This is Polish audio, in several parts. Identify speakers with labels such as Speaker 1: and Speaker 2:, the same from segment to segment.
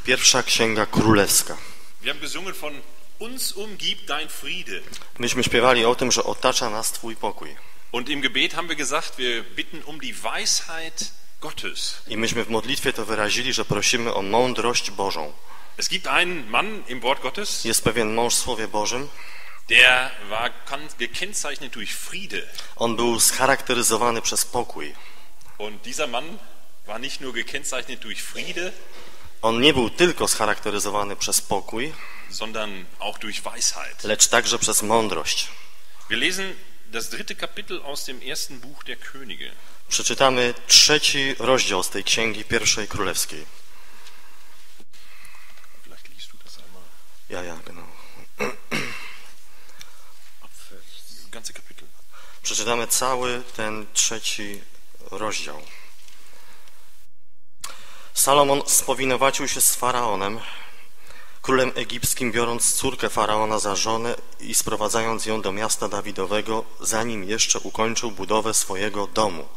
Speaker 1: Pierwsza Księga Królewska.
Speaker 2: Wir haben gesungen von uns umgibt dein Friede.
Speaker 1: Myśmy śpiewali o tym, że otacza nas Twój pokój.
Speaker 2: Und im Gebet haben wir gesagt, wir bitten um die Weisheit Gottes.
Speaker 1: I myśmy w modlitwie to wyrazili, że prosimy o mądrość Bożą.
Speaker 2: Es gibt einen Mann im Wort Gottes,
Speaker 1: Jest pewien mąż w Słowie Bożym.
Speaker 2: der war gekennzeichnet durch Friede.
Speaker 1: On był scharakteryzowany przez pokój.
Speaker 2: Und dieser Mann war nicht nur gekennzeichnet durch Friede,
Speaker 1: On nie był tylko scharakteryzowany przez pokój,
Speaker 2: sondern auch durch Weisheit.
Speaker 1: lecz także przez mądrość.
Speaker 2: Wir lesen das 3. Kapitel aus dem 1. Buch der Könige.
Speaker 1: Przeczytamy 3. rozdział z tej Księgi Pierwszej Królewskiej.
Speaker 2: Vielleicht liest du das einmal.
Speaker 1: Ja, genau.
Speaker 2: Das ganze Kapitel.
Speaker 1: Przeczytamy cały ten 3. rozdział. Salomon spowinowacił się z Faraonem, królem egipskim, biorąc córkę Faraona za żonę i sprowadzając ją do miasta Dawidowego, zanim jeszcze ukończył budowę swojego domu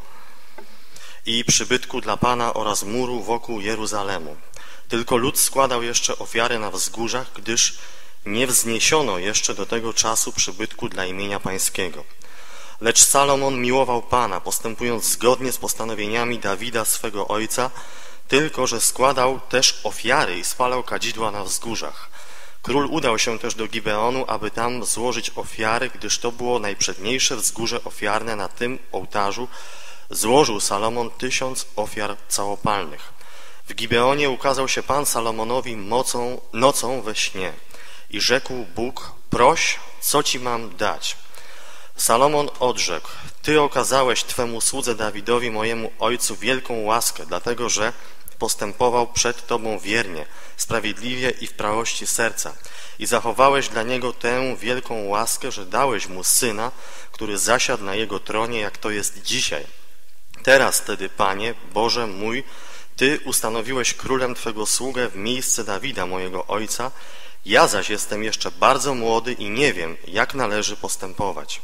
Speaker 1: i przybytku dla Pana oraz muru wokół Jeruzalemu. Tylko lud składał jeszcze ofiary na wzgórzach, gdyż nie wzniesiono jeszcze do tego czasu przybytku dla imienia Pańskiego. Lecz Salomon miłował Pana, postępując zgodnie z postanowieniami Dawida, swego ojca, tylko że składał też ofiary i spalał kadzidła na wzgórzach. Król udał się też do Gibeonu, aby tam złożyć ofiary, gdyż to było najprzedniejsze wzgórze ofiarne. Na tym ołtarzu złożył Salomon 1000 ofiar całopalnych. W Gibeonie ukazał się Pan Salomonowi nocą we śnie i rzekł Bóg: proś, co ci mam dać? Salomon odrzekł: Ty okazałeś Twemu słudze Dawidowi, mojemu ojcu, wielką łaskę, dlatego że postępował przed Tobą wiernie, sprawiedliwie i w prawości serca i zachowałeś dla niego tę wielką łaskę, że dałeś mu syna, który zasiadł na jego tronie, jak to jest dzisiaj. Teraz tedy, Panie, Boże mój, Ty ustanowiłeś królem Twego sługę w miejsce Dawida, mojego ojca, ja zaś jestem jeszcze bardzo młody i nie wiem, jak należy postępować.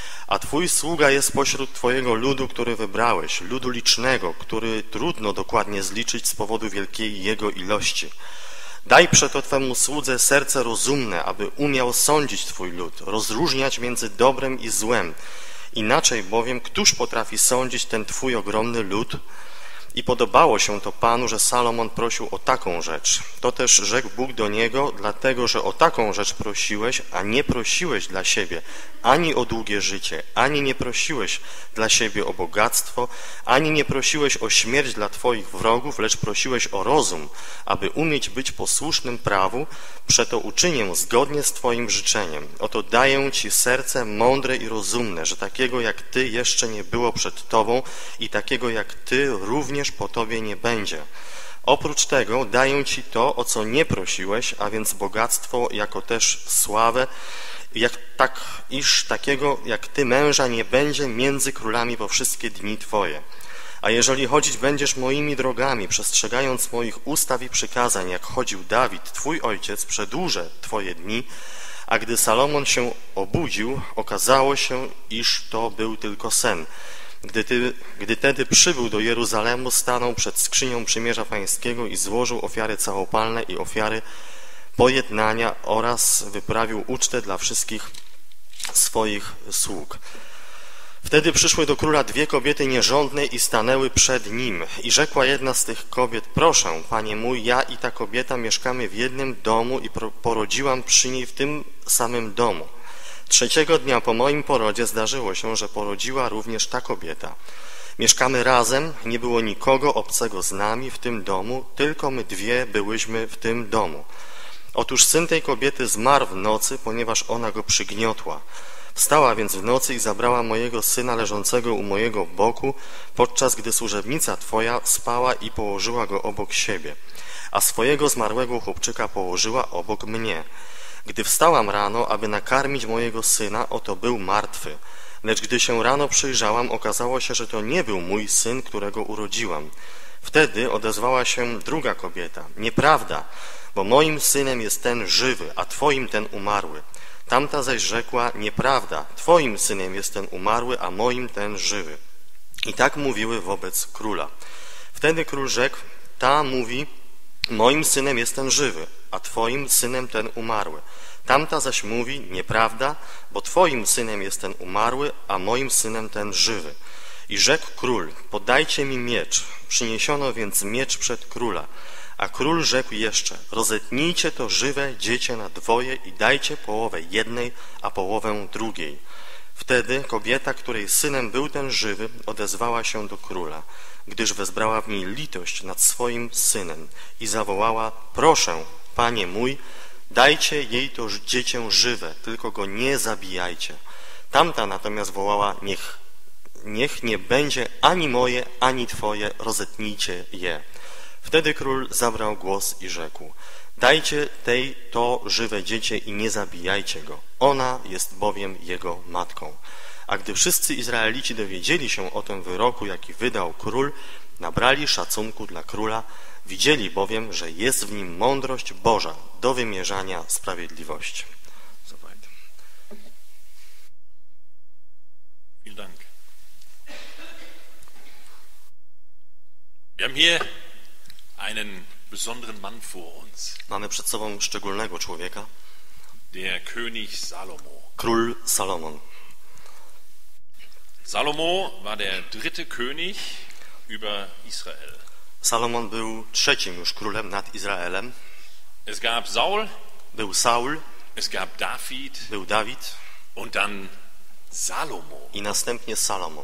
Speaker 1: A Twój sługa jest pośród Twojego ludu, który wybrałeś, ludu licznego, który trudno dokładnie zliczyć z powodu wielkiej jego ilości. Daj przeto Twemu słudze serce rozumne, aby umiał sądzić Twój lud, rozróżniać między dobrem i złem. Inaczej bowiem, któż potrafi sądzić ten Twój ogromny lud? I podobało się to Panu, że Salomon prosił o taką rzecz. To też rzekł Bóg do niego, dlatego że o taką rzecz prosiłeś, a nie prosiłeś dla siebie ani o długie życie, ani nie prosiłeś dla siebie o bogactwo, ani nie prosiłeś o śmierć dla Twoich wrogów, lecz prosiłeś o rozum, aby umieć być posłusznym prawu, przeto uczynię zgodnie z Twoim życzeniem. Oto daję Ci serce mądre i rozumne, że takiego jak Ty jeszcze nie było przed Tobą i takiego jak Ty również po Tobie nie będzie. Oprócz tego daję Ci to, o co nie prosiłeś, a więc bogactwo, jako też sławę, iż takiego jak Ty męża nie będzie między królami po wszystkie dni Twoje. A jeżeli chodzić będziesz moimi drogami, przestrzegając moich ustaw i przykazań, jak chodził Dawid, Twój ojciec, przedłużę Twoje dni. A gdy Salomon się obudził, okazało się, iż to był tylko sen. Gdy tedy przybył do Jeruzalemu, stanął przed skrzynią przymierza pańskiego i złożył ofiary całopalne i ofiary pojednania oraz wyprawił ucztę dla wszystkich swoich sług. Wtedy przyszły do króla 2 kobiety nierządne i stanęły przed nim. I rzekła jedna z tych kobiet: proszę, panie mój, ja i ta kobieta mieszkamy w jednym domu i porodziłam przy niej w tym samym domu. 3. dnia po moim porodzie zdarzyło się, że porodziła również ta kobieta. Mieszkamy razem, nie było nikogo obcego z nami w tym domu, tylko my 2 byłyśmy w tym domu. Otóż syn tej kobiety zmarł w nocy, ponieważ ona go przygniotła. Wstała więc w nocy i zabrała mojego syna leżącego u mojego boku, podczas gdy służebnica Twoja spała, i położyła go obok siebie, a swojego zmarłego chłopczyka położyła obok mnie. Gdy wstałam rano, aby nakarmić mojego syna, oto był martwy. Lecz gdy się rano przyjrzałam, okazało się, że to nie był mój syn, którego urodziłam. Wtedy odezwała się druga kobieta: nieprawda, bo moim synem jest ten żywy, a Twoim ten umarły. Tamta zaś rzekła: nieprawda, Twoim synem jest ten umarły, a moim ten żywy. I tak mówiły wobec króla. Wtedy król rzekł: ta mówi, moim synem jest ten żywy, a twoim synem ten umarły. Tamta zaś mówi, nieprawda, bo twoim synem jest ten umarły, a moim synem ten żywy. I rzekł król, podajcie mi miecz. Przyniesiono więc miecz przed króla. A król rzekł jeszcze, rozetnijcie to żywe dziecię na dwoje i dajcie połowę jednej, a połowę drugiej. Wtedy kobieta, której synem był ten żywy, odezwała się do króla, gdyż wezbrała w niej litość nad swoim synem i zawołała, proszę, panie mój, dajcie jej to dziecię żywe, tylko go nie zabijajcie. Tamta natomiast wołała, niech nie będzie ani moje, ani twoje, rozetnijcie je. Wtedy król zabrał głos i rzekł, dajcie tej to żywe dziecię i nie zabijajcie go. Ona jest bowiem jego matką. A gdy wszyscy Izraelici dowiedzieli się o tym wyroku, jaki wydał król, nabrali szacunku dla króla, widzieli bowiem, że jest w nim mądrość Boża do wymierzania sprawiedliwości.
Speaker 2: Vielen Dank. Wir haben hier einen besonderen Mann vor uns,
Speaker 1: Mamy przed sobą szczególnego człowieka,
Speaker 2: der König Salomo.
Speaker 1: król Salomon.
Speaker 2: Salomo war der dritte König über Israel.
Speaker 1: Salomon był trzecim już królem nad Izraelem.
Speaker 2: Es gab Saul,
Speaker 1: Był Saul,
Speaker 2: es gab David
Speaker 1: był Dawid
Speaker 2: und dann Salomo.
Speaker 1: i następnie Salomon.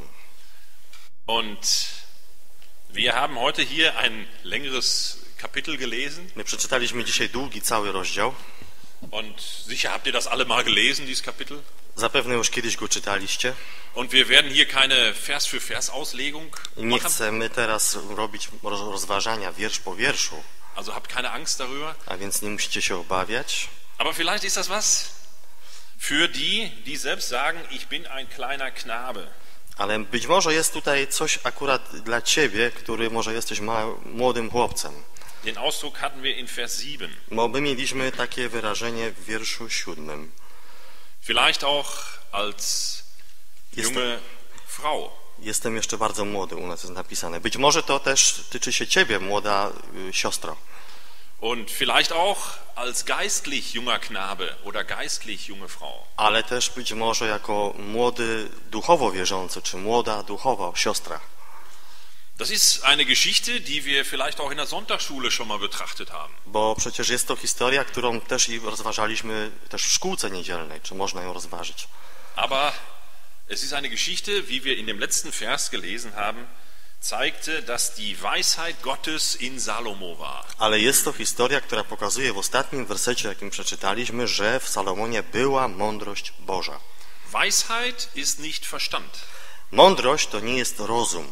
Speaker 2: Und wir haben heute hier ein längeres Kapitel gelesen.
Speaker 1: My przeczytaliśmy dzisiaj długi cały rozdział.
Speaker 2: Und sicher habt ihr das alle mal gelesen, dieses Kapitel.
Speaker 1: Zapewne już kiedyś go czytaliście.
Speaker 2: Und wir werden hier keine Vers-für-Vers-Auslegung
Speaker 1: Nie
Speaker 2: machen.
Speaker 1: chcemy teraz robić rozważania wiersz po wierszu,
Speaker 2: Also habt keine Angst darüber.
Speaker 1: a więc nie musicie się obawiać.
Speaker 2: Aber vielleicht ist das was für die, die selbst sagen, ich bin ein kleiner Knabe.
Speaker 1: Ale być może jest tutaj coś akurat dla ciebie, który może jesteś młodym chłopcem.
Speaker 2: Den Ausdruck hatten wir in Vers 7.
Speaker 1: Bo my mieliśmy takie wyrażenie w wierszu 7.
Speaker 2: Vielleicht auch als junge Frau.
Speaker 1: Jestem jeszcze bardzo młody, u nas jest napisane. Być może to też tyczy się ciebie, młoda siostro.
Speaker 2: Und vielleicht auch als geistlich junger Knabe oder geistlich junge Frau.
Speaker 1: Ale też być może jako młody duchowo wierzący, czy młoda duchowa siostra.
Speaker 2: Das ist eine Geschichte, die wir vielleicht auch in der Sonntagsschule schon mal betrachtet haben.
Speaker 1: Bo przecież jest to historia, którą też i rozważaliśmy też w szkółce niedzielnej, czy można ją rozważyć.
Speaker 2: Aber es ist eine Geschichte, wie wir in dem letzten Vers gelesen haben, zeigte, dass die Weisheit Gottes in Salomo war.
Speaker 1: Ale jest to historia, która pokazuje w ostatnim wersecie, jakim przeczytaliśmy, że w Salomonie była mądrość Boża.
Speaker 2: Weisheit ist nicht Verstand.
Speaker 1: Mądrość to nie jest rozum.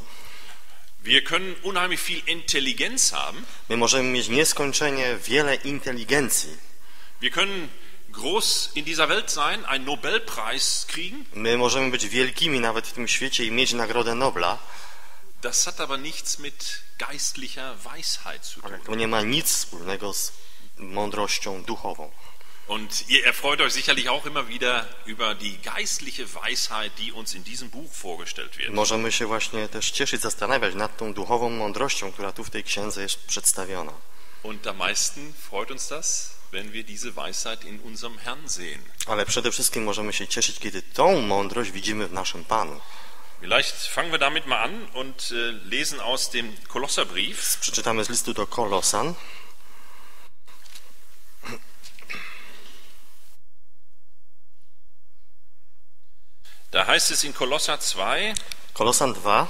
Speaker 2: Wir können unheimlich viel Intelligenz haben.
Speaker 1: My możemy mieć nieskończenie wiele inteligencji.
Speaker 2: Wir können groß in dieser Welt sein, einen Nobelpreis kriegen.
Speaker 1: My możemy być wielkimi nawet w tym świecie i mieć Nagrodę Nobla.
Speaker 2: Das hat aber nichts mit geistlicher Weisheit zu tun.
Speaker 1: Ale to nie ma nic wspólnego z mądrością duchową.
Speaker 2: Und ihr erfreut euch sicherlich auch immer wieder über die geistliche Weisheit, die uns in diesem Buch vorgestellt wird.
Speaker 1: Możemy się właśnie też cieszyć, zastanawiać nad tą duchową mądrością, która tu w tej księdze jest przedstawiona.
Speaker 2: Und am meisten freut uns das, wenn wir diese Weisheit in unserem Herrn sehen.
Speaker 1: Ale przede wszystkim możemy się cieszyć, kiedy tą mądrość widzimy w naszym Panu.
Speaker 2: Vielleicht fangen wir damit mal an und lesen aus dem Kolosserbrief.
Speaker 1: Przeczytamy z listu do Kolosan.
Speaker 2: Da heißt es in Kolosser 2,
Speaker 1: Kolosan 2,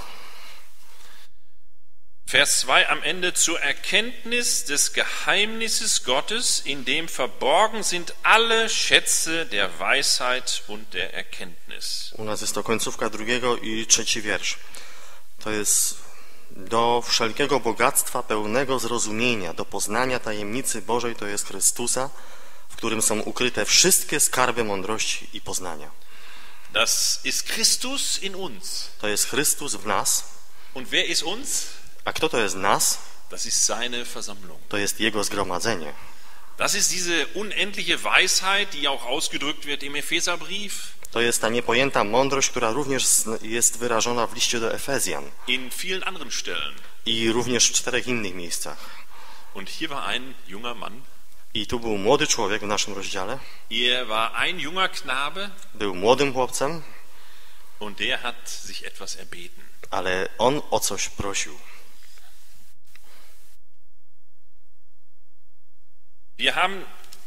Speaker 2: Vers 2 am Ende, zur Erkenntnis des Geheimnisses Gottes, in dem verborgen sind alle Schätze der Weisheit und der Erkenntnis.
Speaker 1: u nas jest to końcówka 2 i 3 wiersz. To jest do wszelkiego bogactwa pełnego zrozumienia, do poznania tajemnicy Bożej, to jest Chrystusa, w którym są ukryte wszystkie skarby mądrości i poznania.
Speaker 2: Das ist Christus in uns.
Speaker 1: To jest Chrystus w nas.
Speaker 2: Und wer ist uns?
Speaker 1: A kto to jest nas?
Speaker 2: Das ist seine Versammlung.
Speaker 1: To jest Jego zgromadzenie.
Speaker 2: Das ist diese unendliche Weisheit, die auch ausgedrückt wird im Epheserbrief.
Speaker 1: To jest ta niepojęta mądrość, która również jest wyrażona w liście do Efezjan
Speaker 2: In vielen anderen Stellen.
Speaker 1: i również w 4 innych miejscach.
Speaker 2: Und hier war ein junger Mann.
Speaker 1: I tu był młody człowiek w naszym rozdziale.
Speaker 2: Er war ein junger Knabe
Speaker 1: Był młodym chłopcem,
Speaker 2: und der hat sich etwas erbeten.
Speaker 1: ale on o coś prosił.
Speaker 2: Wir haben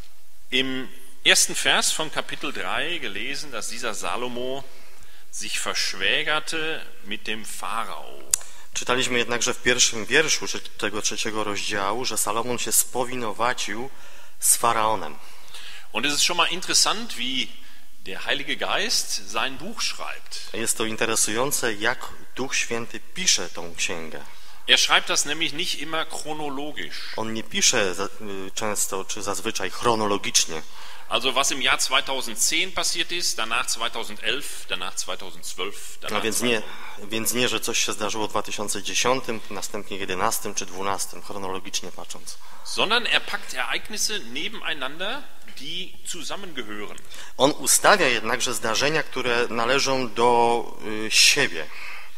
Speaker 2: im ersten Vers von Kapitel 3 gelesen, dass dieser Salomo sich verschwägerte mit dem Pharao.
Speaker 1: Czytaliśmy jednakże w pierwszym wierszu tego 3 rozdziału, że Salomon się spowinowacił z Faraonem.
Speaker 2: Und es ist schon mal interessant, wie der Heilige Geist sein Buch schreibt.
Speaker 1: Jest to interesujące, jak Duch Święty pisze tą księgę.
Speaker 2: Er schreibt das nämlich nicht immer chronologisch.
Speaker 1: On nie pisze często czy zazwyczaj chronologicznie.
Speaker 2: Also was im Jahr 2010 passiert ist, danach 2011, danach 2012,
Speaker 1: No
Speaker 2: danach
Speaker 1: więc nie, że coś się zdarzyło w 2010, następnie 11 czy 12, chronologicznie patrząc.
Speaker 2: sondern er packt Ereignisse nebeneinander, die zusammengehören.
Speaker 1: On ustawia jednakże zdarzenia, które należą do siebie.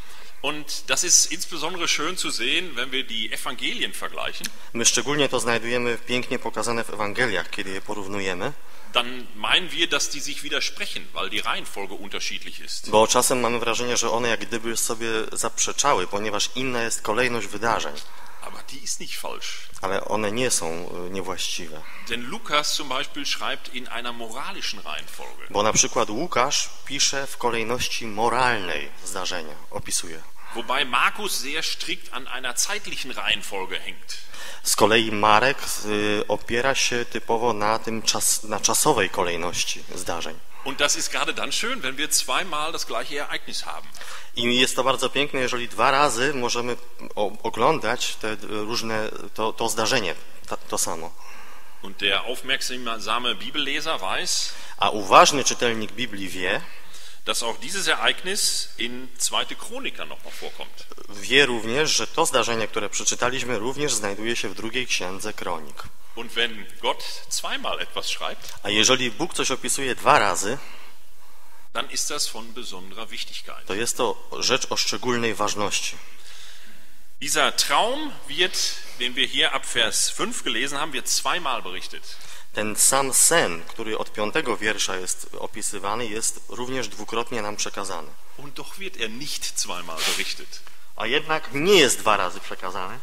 Speaker 2: Und das ist insbesondere schön zu sehen, wenn wir die Evangelien vergleichen.
Speaker 1: My szczególnie to znajdujemy pięknie pokazane w Ewangeliach, kiedy je porównujemy,
Speaker 2: Dann meinen wir, dass die sich widersprechen, weil die Reihenfolge unterschiedlich ist.
Speaker 1: bo czasem mamy wrażenie, że one jak gdyby sobie zaprzeczały, ponieważ inna jest kolejność wydarzeń,
Speaker 2: Aber die ist nicht falsch.
Speaker 1: ale one nie są niewłaściwe.
Speaker 2: Denn Lukas zum Beispiel schreibt in einer moralischen Reihenfolge.
Speaker 1: Bo na przykład Łukasz pisze w kolejności moralnej zdarzenia, opisuje.
Speaker 2: Wobei Markus sehr strikt an einer zeitlichen Reihenfolge hängt.
Speaker 1: Z kolei Marek opiera się typowo na czasowej kolejności zdarzeń.
Speaker 2: Und das ist gerade dann schön, wenn wir zweimal das gleiche Ereignis haben.
Speaker 1: I jest to bardzo piękne, jeżeli 2 razy możemy oglądać te różne, to zdarzenie, to samo.
Speaker 2: Und der aufmerksame Bibelleser weiß,
Speaker 1: A uważny czytelnik Biblii wie,
Speaker 2: dass auch dieses Ereignis in 2. Chroniker nochmal vorkommt.
Speaker 1: wie również, że to zdarzenie, które przeczytaliśmy, również znajduje się w 2 księdze Kronik.
Speaker 2: Und wenn Gott zweimal etwas schreibt,
Speaker 1: A jeżeli Bóg coś opisuje 2 razy,
Speaker 2: dann ist das von besonderer Wichtigkeit.
Speaker 1: to jest to rzecz o szczególnej ważności.
Speaker 2: Dieser Traum wird, den wir hier ab Vers 5 gelesen haben, wird zweimal berichtet.
Speaker 1: Ten sam sen, który od 5 wiersza jest opisywany, jest również dwukrotnie nam przekazany.
Speaker 2: Und doch wird er nicht zweimal berichtet.
Speaker 1: A jednak nie jest 2 razy przekazany.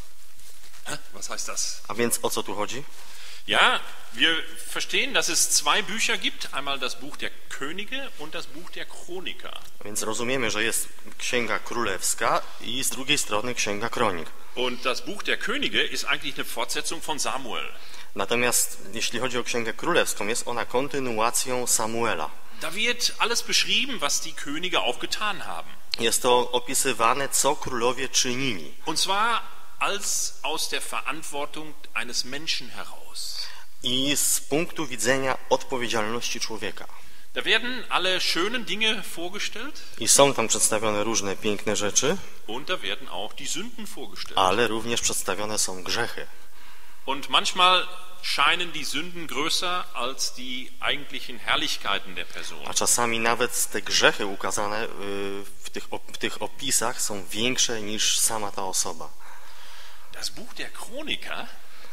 Speaker 2: Was heißt das?
Speaker 1: A więc o co tu chodzi?
Speaker 2: Ja, wir verstehen, dass es 2 Bücher gibt, einmal das Buch der Könige und das Buch der Chroniker.
Speaker 1: Więc rozumiemy, że jest Księga Królewska i z drugiej strony Księga Kronik.
Speaker 2: Und das Buch der Könige ist eigentlich eine Fortsetzung von Samuel.
Speaker 1: Natomiast jeśli chodzi o Księgę Królewską, jest ona kontynuacją Samuela.
Speaker 2: Da wird alles beschrieben, was die Könige auch getan haben.
Speaker 1: Jest to opisywane, co królowie czynili.
Speaker 2: Und zwar als aus der Verantwortung eines Menschen heraus.
Speaker 1: I z punktu widzenia odpowiedzialności człowieka.
Speaker 2: Da werden alle schönen Dinge vorgestellt.
Speaker 1: I są tam przedstawione różne piękne rzeczy,
Speaker 2: Und da werden auch die Sünden vorgestellt.
Speaker 1: ale również przedstawione są grzechy.
Speaker 2: Und manchmal scheinen die Sünden größer als die eigentlichen Herrlichkeiten der Person.
Speaker 1: A czasami nawet te grzechy ukazane w tych opisach są większe niż sama ta osoba.
Speaker 2: Das Buch der Chroniker,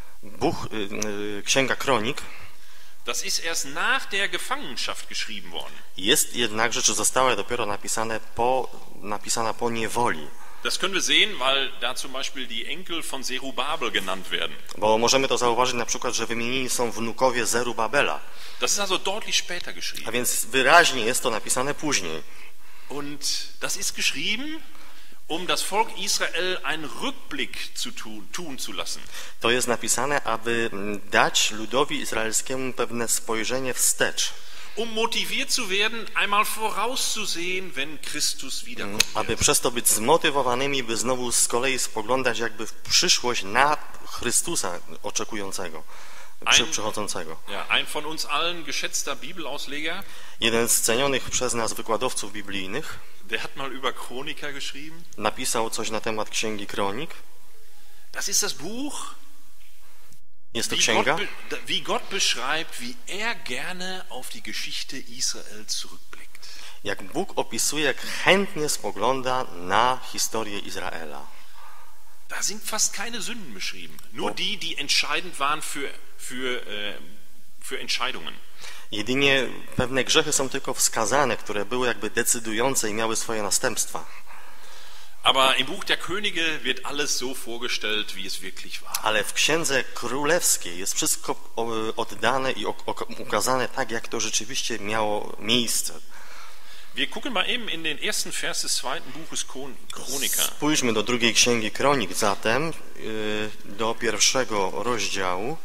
Speaker 1: Księga Kronik,
Speaker 2: das ist erst nach der Gefangenschaft geschrieben worden.
Speaker 1: jest jednakże, czy została dopiero napisana po niewoli.
Speaker 2: Das können wir sehen, weil da zum Beispiel die Enkel von Zerubabel genannt werden.
Speaker 1: Bo możemy to zauważyć na przykład, że wymienieni są wnukowie Zerubabela.
Speaker 2: Das ist also deutlich später geschrieben.
Speaker 1: A więc wyraźnie jest to napisane później.
Speaker 2: Und das ist geschrieben, um das Volk Israel einen Rückblick tun zu lassen.
Speaker 1: To jest napisane, aby dać ludowi izraelskiemu pewne spojrzenie wstecz.
Speaker 2: Um motiviert zu werden, einmal vorauszusehen, wenn Christus wiederkommt.
Speaker 1: Aby przez to być zmotywowanymi, by znowu z kolei spoglądać jakby w przyszłość na Chrystusa oczekującego, przychodzącego.
Speaker 2: Ja, ein von uns allen geschätzter Bibelausleger,
Speaker 1: Jeden z cenionych przez nas wykładowców biblijnych
Speaker 2: der hat mal über Chroniker geschrieben.
Speaker 1: napisał coś na temat Księgi Kronik.
Speaker 2: Das ist das Buch,
Speaker 1: Jest to księga,
Speaker 2: wie Gott beschreibt, wie er gerne auf die Geschichte Israel zurückblickt.
Speaker 1: jak Bóg opisuje, jak chętnie spogląda na historię Izraela.
Speaker 2: Da sind fast keine Sünden beschrieben. Nur die, die entscheidend waren für Entscheidungen.
Speaker 1: Jedynie pewne grzechy są tylko wskazane, które były jakby decydujące i miały swoje następstwa.
Speaker 2: Aber im Buch der Könige wird alles so vorgestellt, wie es wirklich war.
Speaker 1: Ale w Księdze Królewskiej jest wszystko oddane i ukazane tak, jak to rzeczywiście miało miejsce.
Speaker 2: Wir gucken mal eben in den ersten Vers des zweiten Buches Chroniker.
Speaker 1: Spójrzmy do drugiej Księgi Kronik zatem, do pierwszego rozdziału.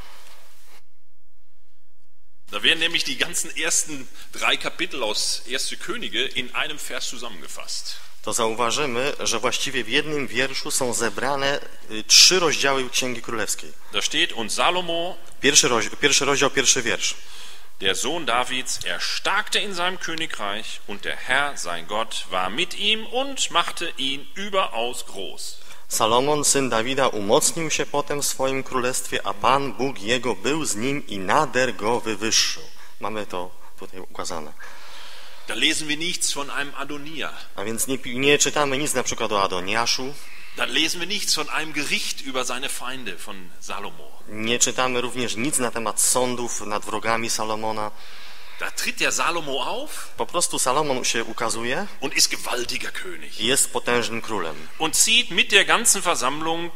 Speaker 2: Da werden nämlich die ganzen ersten 3 Kapitel aus 1. Könige in einem Vers zusammengefasst.
Speaker 1: To zauważymy, że właściwie w jednym wierszu są zebrane 3 rozdziały Księgi Królewskiej.
Speaker 2: Da steht, und Salomo,
Speaker 1: Pierwszy rozdział, pierwszy wiersz.
Speaker 2: der Sohn Davids, erstarkte in seinem Königreich, und der Herr, sein Gott, war mit ihm und machte ihn überaus groß.
Speaker 1: Salomon, syn Dawida, umocnił się potem w swoim królestwie, a Pan Bóg jego był z nim i nader go wywyższył. Mamy to tutaj ukazane.
Speaker 2: Da lesen wir nichts von einem Adonia.
Speaker 1: A więc nie czytamy nic na przykład o Adoniaszu.
Speaker 2: Da lesen wir nichts von einem Gericht über seine Feinde von Salomo.
Speaker 1: Nie czytamy również nic na temat sądów nad wrogami Salomona.
Speaker 2: Da tritt der Salomo auf
Speaker 1: Po prostu Salomon się ukazuje
Speaker 2: und ist gewaltiger König.
Speaker 1: i jest potężnym królem.
Speaker 2: Und zieht mit der ganzen Versammlung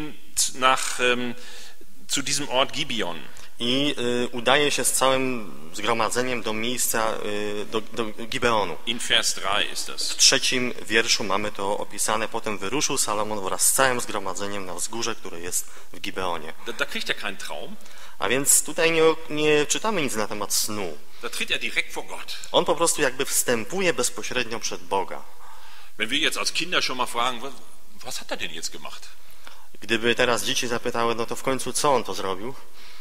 Speaker 2: zu diesem Ort Gibeon.
Speaker 1: I udaje się z całym zgromadzeniem do miejsca, do Gibeonu.
Speaker 2: In Vers 3 ist das.
Speaker 1: W 3 wierszu mamy to opisane. Potem wyruszył Salomon wraz z całym zgromadzeniem na wzgórze, które jest w Gibeonie.
Speaker 2: Da kriegt er keinen Traum.
Speaker 1: A więc tutaj nie czytamy nic na temat snu.
Speaker 2: Da tritt er direkt vor Gott.
Speaker 1: On po prostu jakby wstępuje bezpośrednio przed Boga.
Speaker 2: Wenn wir jetzt als Kinder schon mal fragen, was hat er denn jetzt gemacht?
Speaker 1: Gdyby teraz dzieci zapytały, no to w końcu co on to zrobił?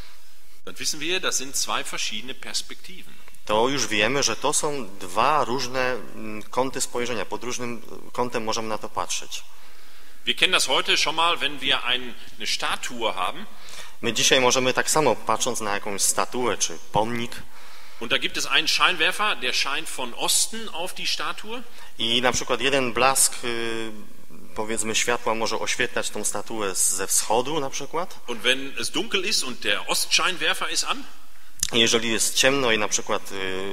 Speaker 2: Dann wissen wir, das sind 2 verschiedene Perspektiven.
Speaker 1: To już wiemy, że to są 2 różne kąty spojrzenia. Pod różnym kątem możemy na to patrzeć.
Speaker 2: Wir kennen das heute schon mal, wenn wir eine Statue haben.
Speaker 1: My dzisiaj możemy tak samo, patrząc na jakąś statuę czy pomnik,
Speaker 2: Und da gibt es einen Scheinwerfer, der scheint von Osten auf die Statue.
Speaker 1: i na przykład jeden blask, powiedzmy, światła może oświetlać tą statuę ze wschodu na przykład.
Speaker 2: Und wenn es dunkel ist und der Ostscheinwerfer ist an,
Speaker 1: Jeżeli jest ciemno i na przykład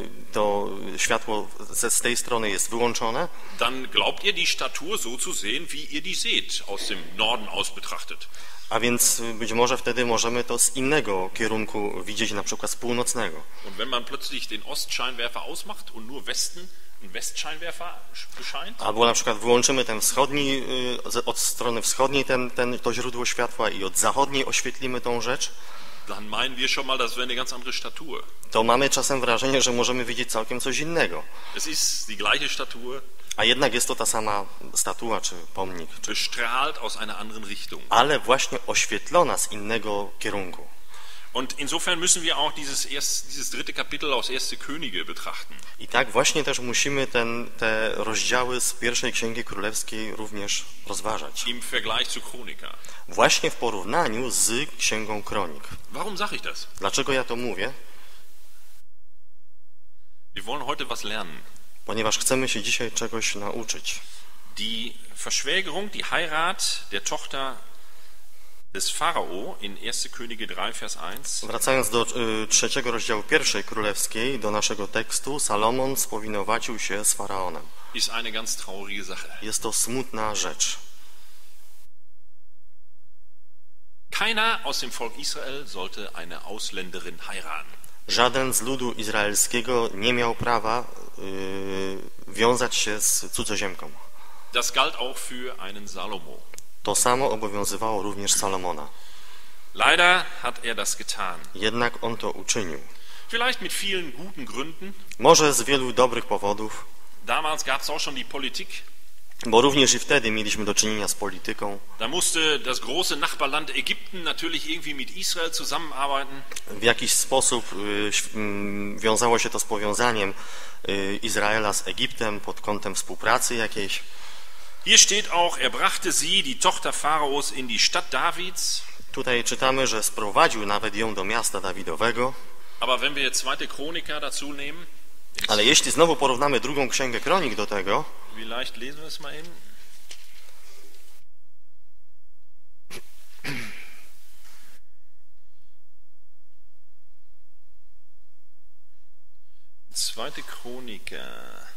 Speaker 1: to światło z tej strony jest wyłączone,
Speaker 2: dann glaubt ihr die Statue so zu sehen, wie ihr die seht, aus dem Norden aus betrachtet.
Speaker 1: a więc być może wtedy możemy to z innego kierunku widzieć, na przykład z północnego.
Speaker 2: Und wenn man plötzlich den Ostscheinwerfer ausmacht und nur ein Westscheinwerfer bescheint,
Speaker 1: Albo na przykład wyłączymy ten wschodni, od strony wschodniej to źródło światła i od zachodniej oświetlimy tą rzecz,
Speaker 2: dann meinen wir schon mal, das wäre eine ganz andere Statue.
Speaker 1: to mamy czasem wrażenie, że możemy widzieć całkiem coś innego.
Speaker 2: Es ist die gleiche Statue,
Speaker 1: A jednak jest to ta sama statua czy pomnik,
Speaker 2: bestrahlt aus einer anderen Richtung.
Speaker 1: ale właśnie oświetlona z innego kierunku.
Speaker 2: Und insofern müssen wir auch dieses 3. Kapitel aus 1. Könige betrachten.
Speaker 1: I tak właśnie też musimy te rozdziały z pierwszej Księgi Królewskiej również rozważać.
Speaker 2: Im Vergleich zu Chronika.
Speaker 1: Właśnie w porównaniu z Księgą Kronik.
Speaker 2: Warum sage ich das?
Speaker 1: Dlaczego ja to mówię?
Speaker 2: Wir wollen heute was lernen.
Speaker 1: Ponieważ chcemy się dzisiaj czegoś nauczyć.
Speaker 2: Die Verschwägerung, die Heirat der Tochter des Pharao in 1. Könige 3, Vers 1.
Speaker 1: Wracając do 3 rozdziału pierwszej królewskiej, do naszego tekstu, Salomon spowinowacił się z Faraonem.
Speaker 2: Ist eine ganz traurige Sache.
Speaker 1: Jest to smutna rzecz.
Speaker 2: Keiner aus dem Volk Israel sollte eine Ausländerin heiraten.
Speaker 1: Żaden z ludu izraelskiego nie miał prawa wiązać się z cudzoziemką.
Speaker 2: Das galt auch für einen Salomo.
Speaker 1: To samo obowiązywało również Salomona.
Speaker 2: Leider hat er das getan.
Speaker 1: Jednak on to uczynił.
Speaker 2: Vielleicht mit vielen guten Gründen.
Speaker 1: Może z wielu dobrych powodów,
Speaker 2: Damals gab es auch schon die Politik.
Speaker 1: bo również i wtedy mieliśmy do czynienia z polityką.
Speaker 2: Da musste das große Nachbarland Ägypten natürlich irgendwie mit Israel zusammenarbeiten.
Speaker 1: W jakiś sposób wiązało się to z powiązaniem Izraela z Egiptem pod kątem współpracy jakiejś.
Speaker 2: Hier steht auch, er brachte sie, die Tochter Pharaos, in die Stadt Davids.
Speaker 1: Tutaj czytamy, że sprowadził nawet ją do miasta Dawidowego.
Speaker 2: Aber wenn wir 2. Chroniker dazu nehmen,
Speaker 1: Ale jeśli znowu porównamy drugą księgę Kronik do tego,
Speaker 2: vielleicht lesen wir es mal eben. Zweite Chroniker.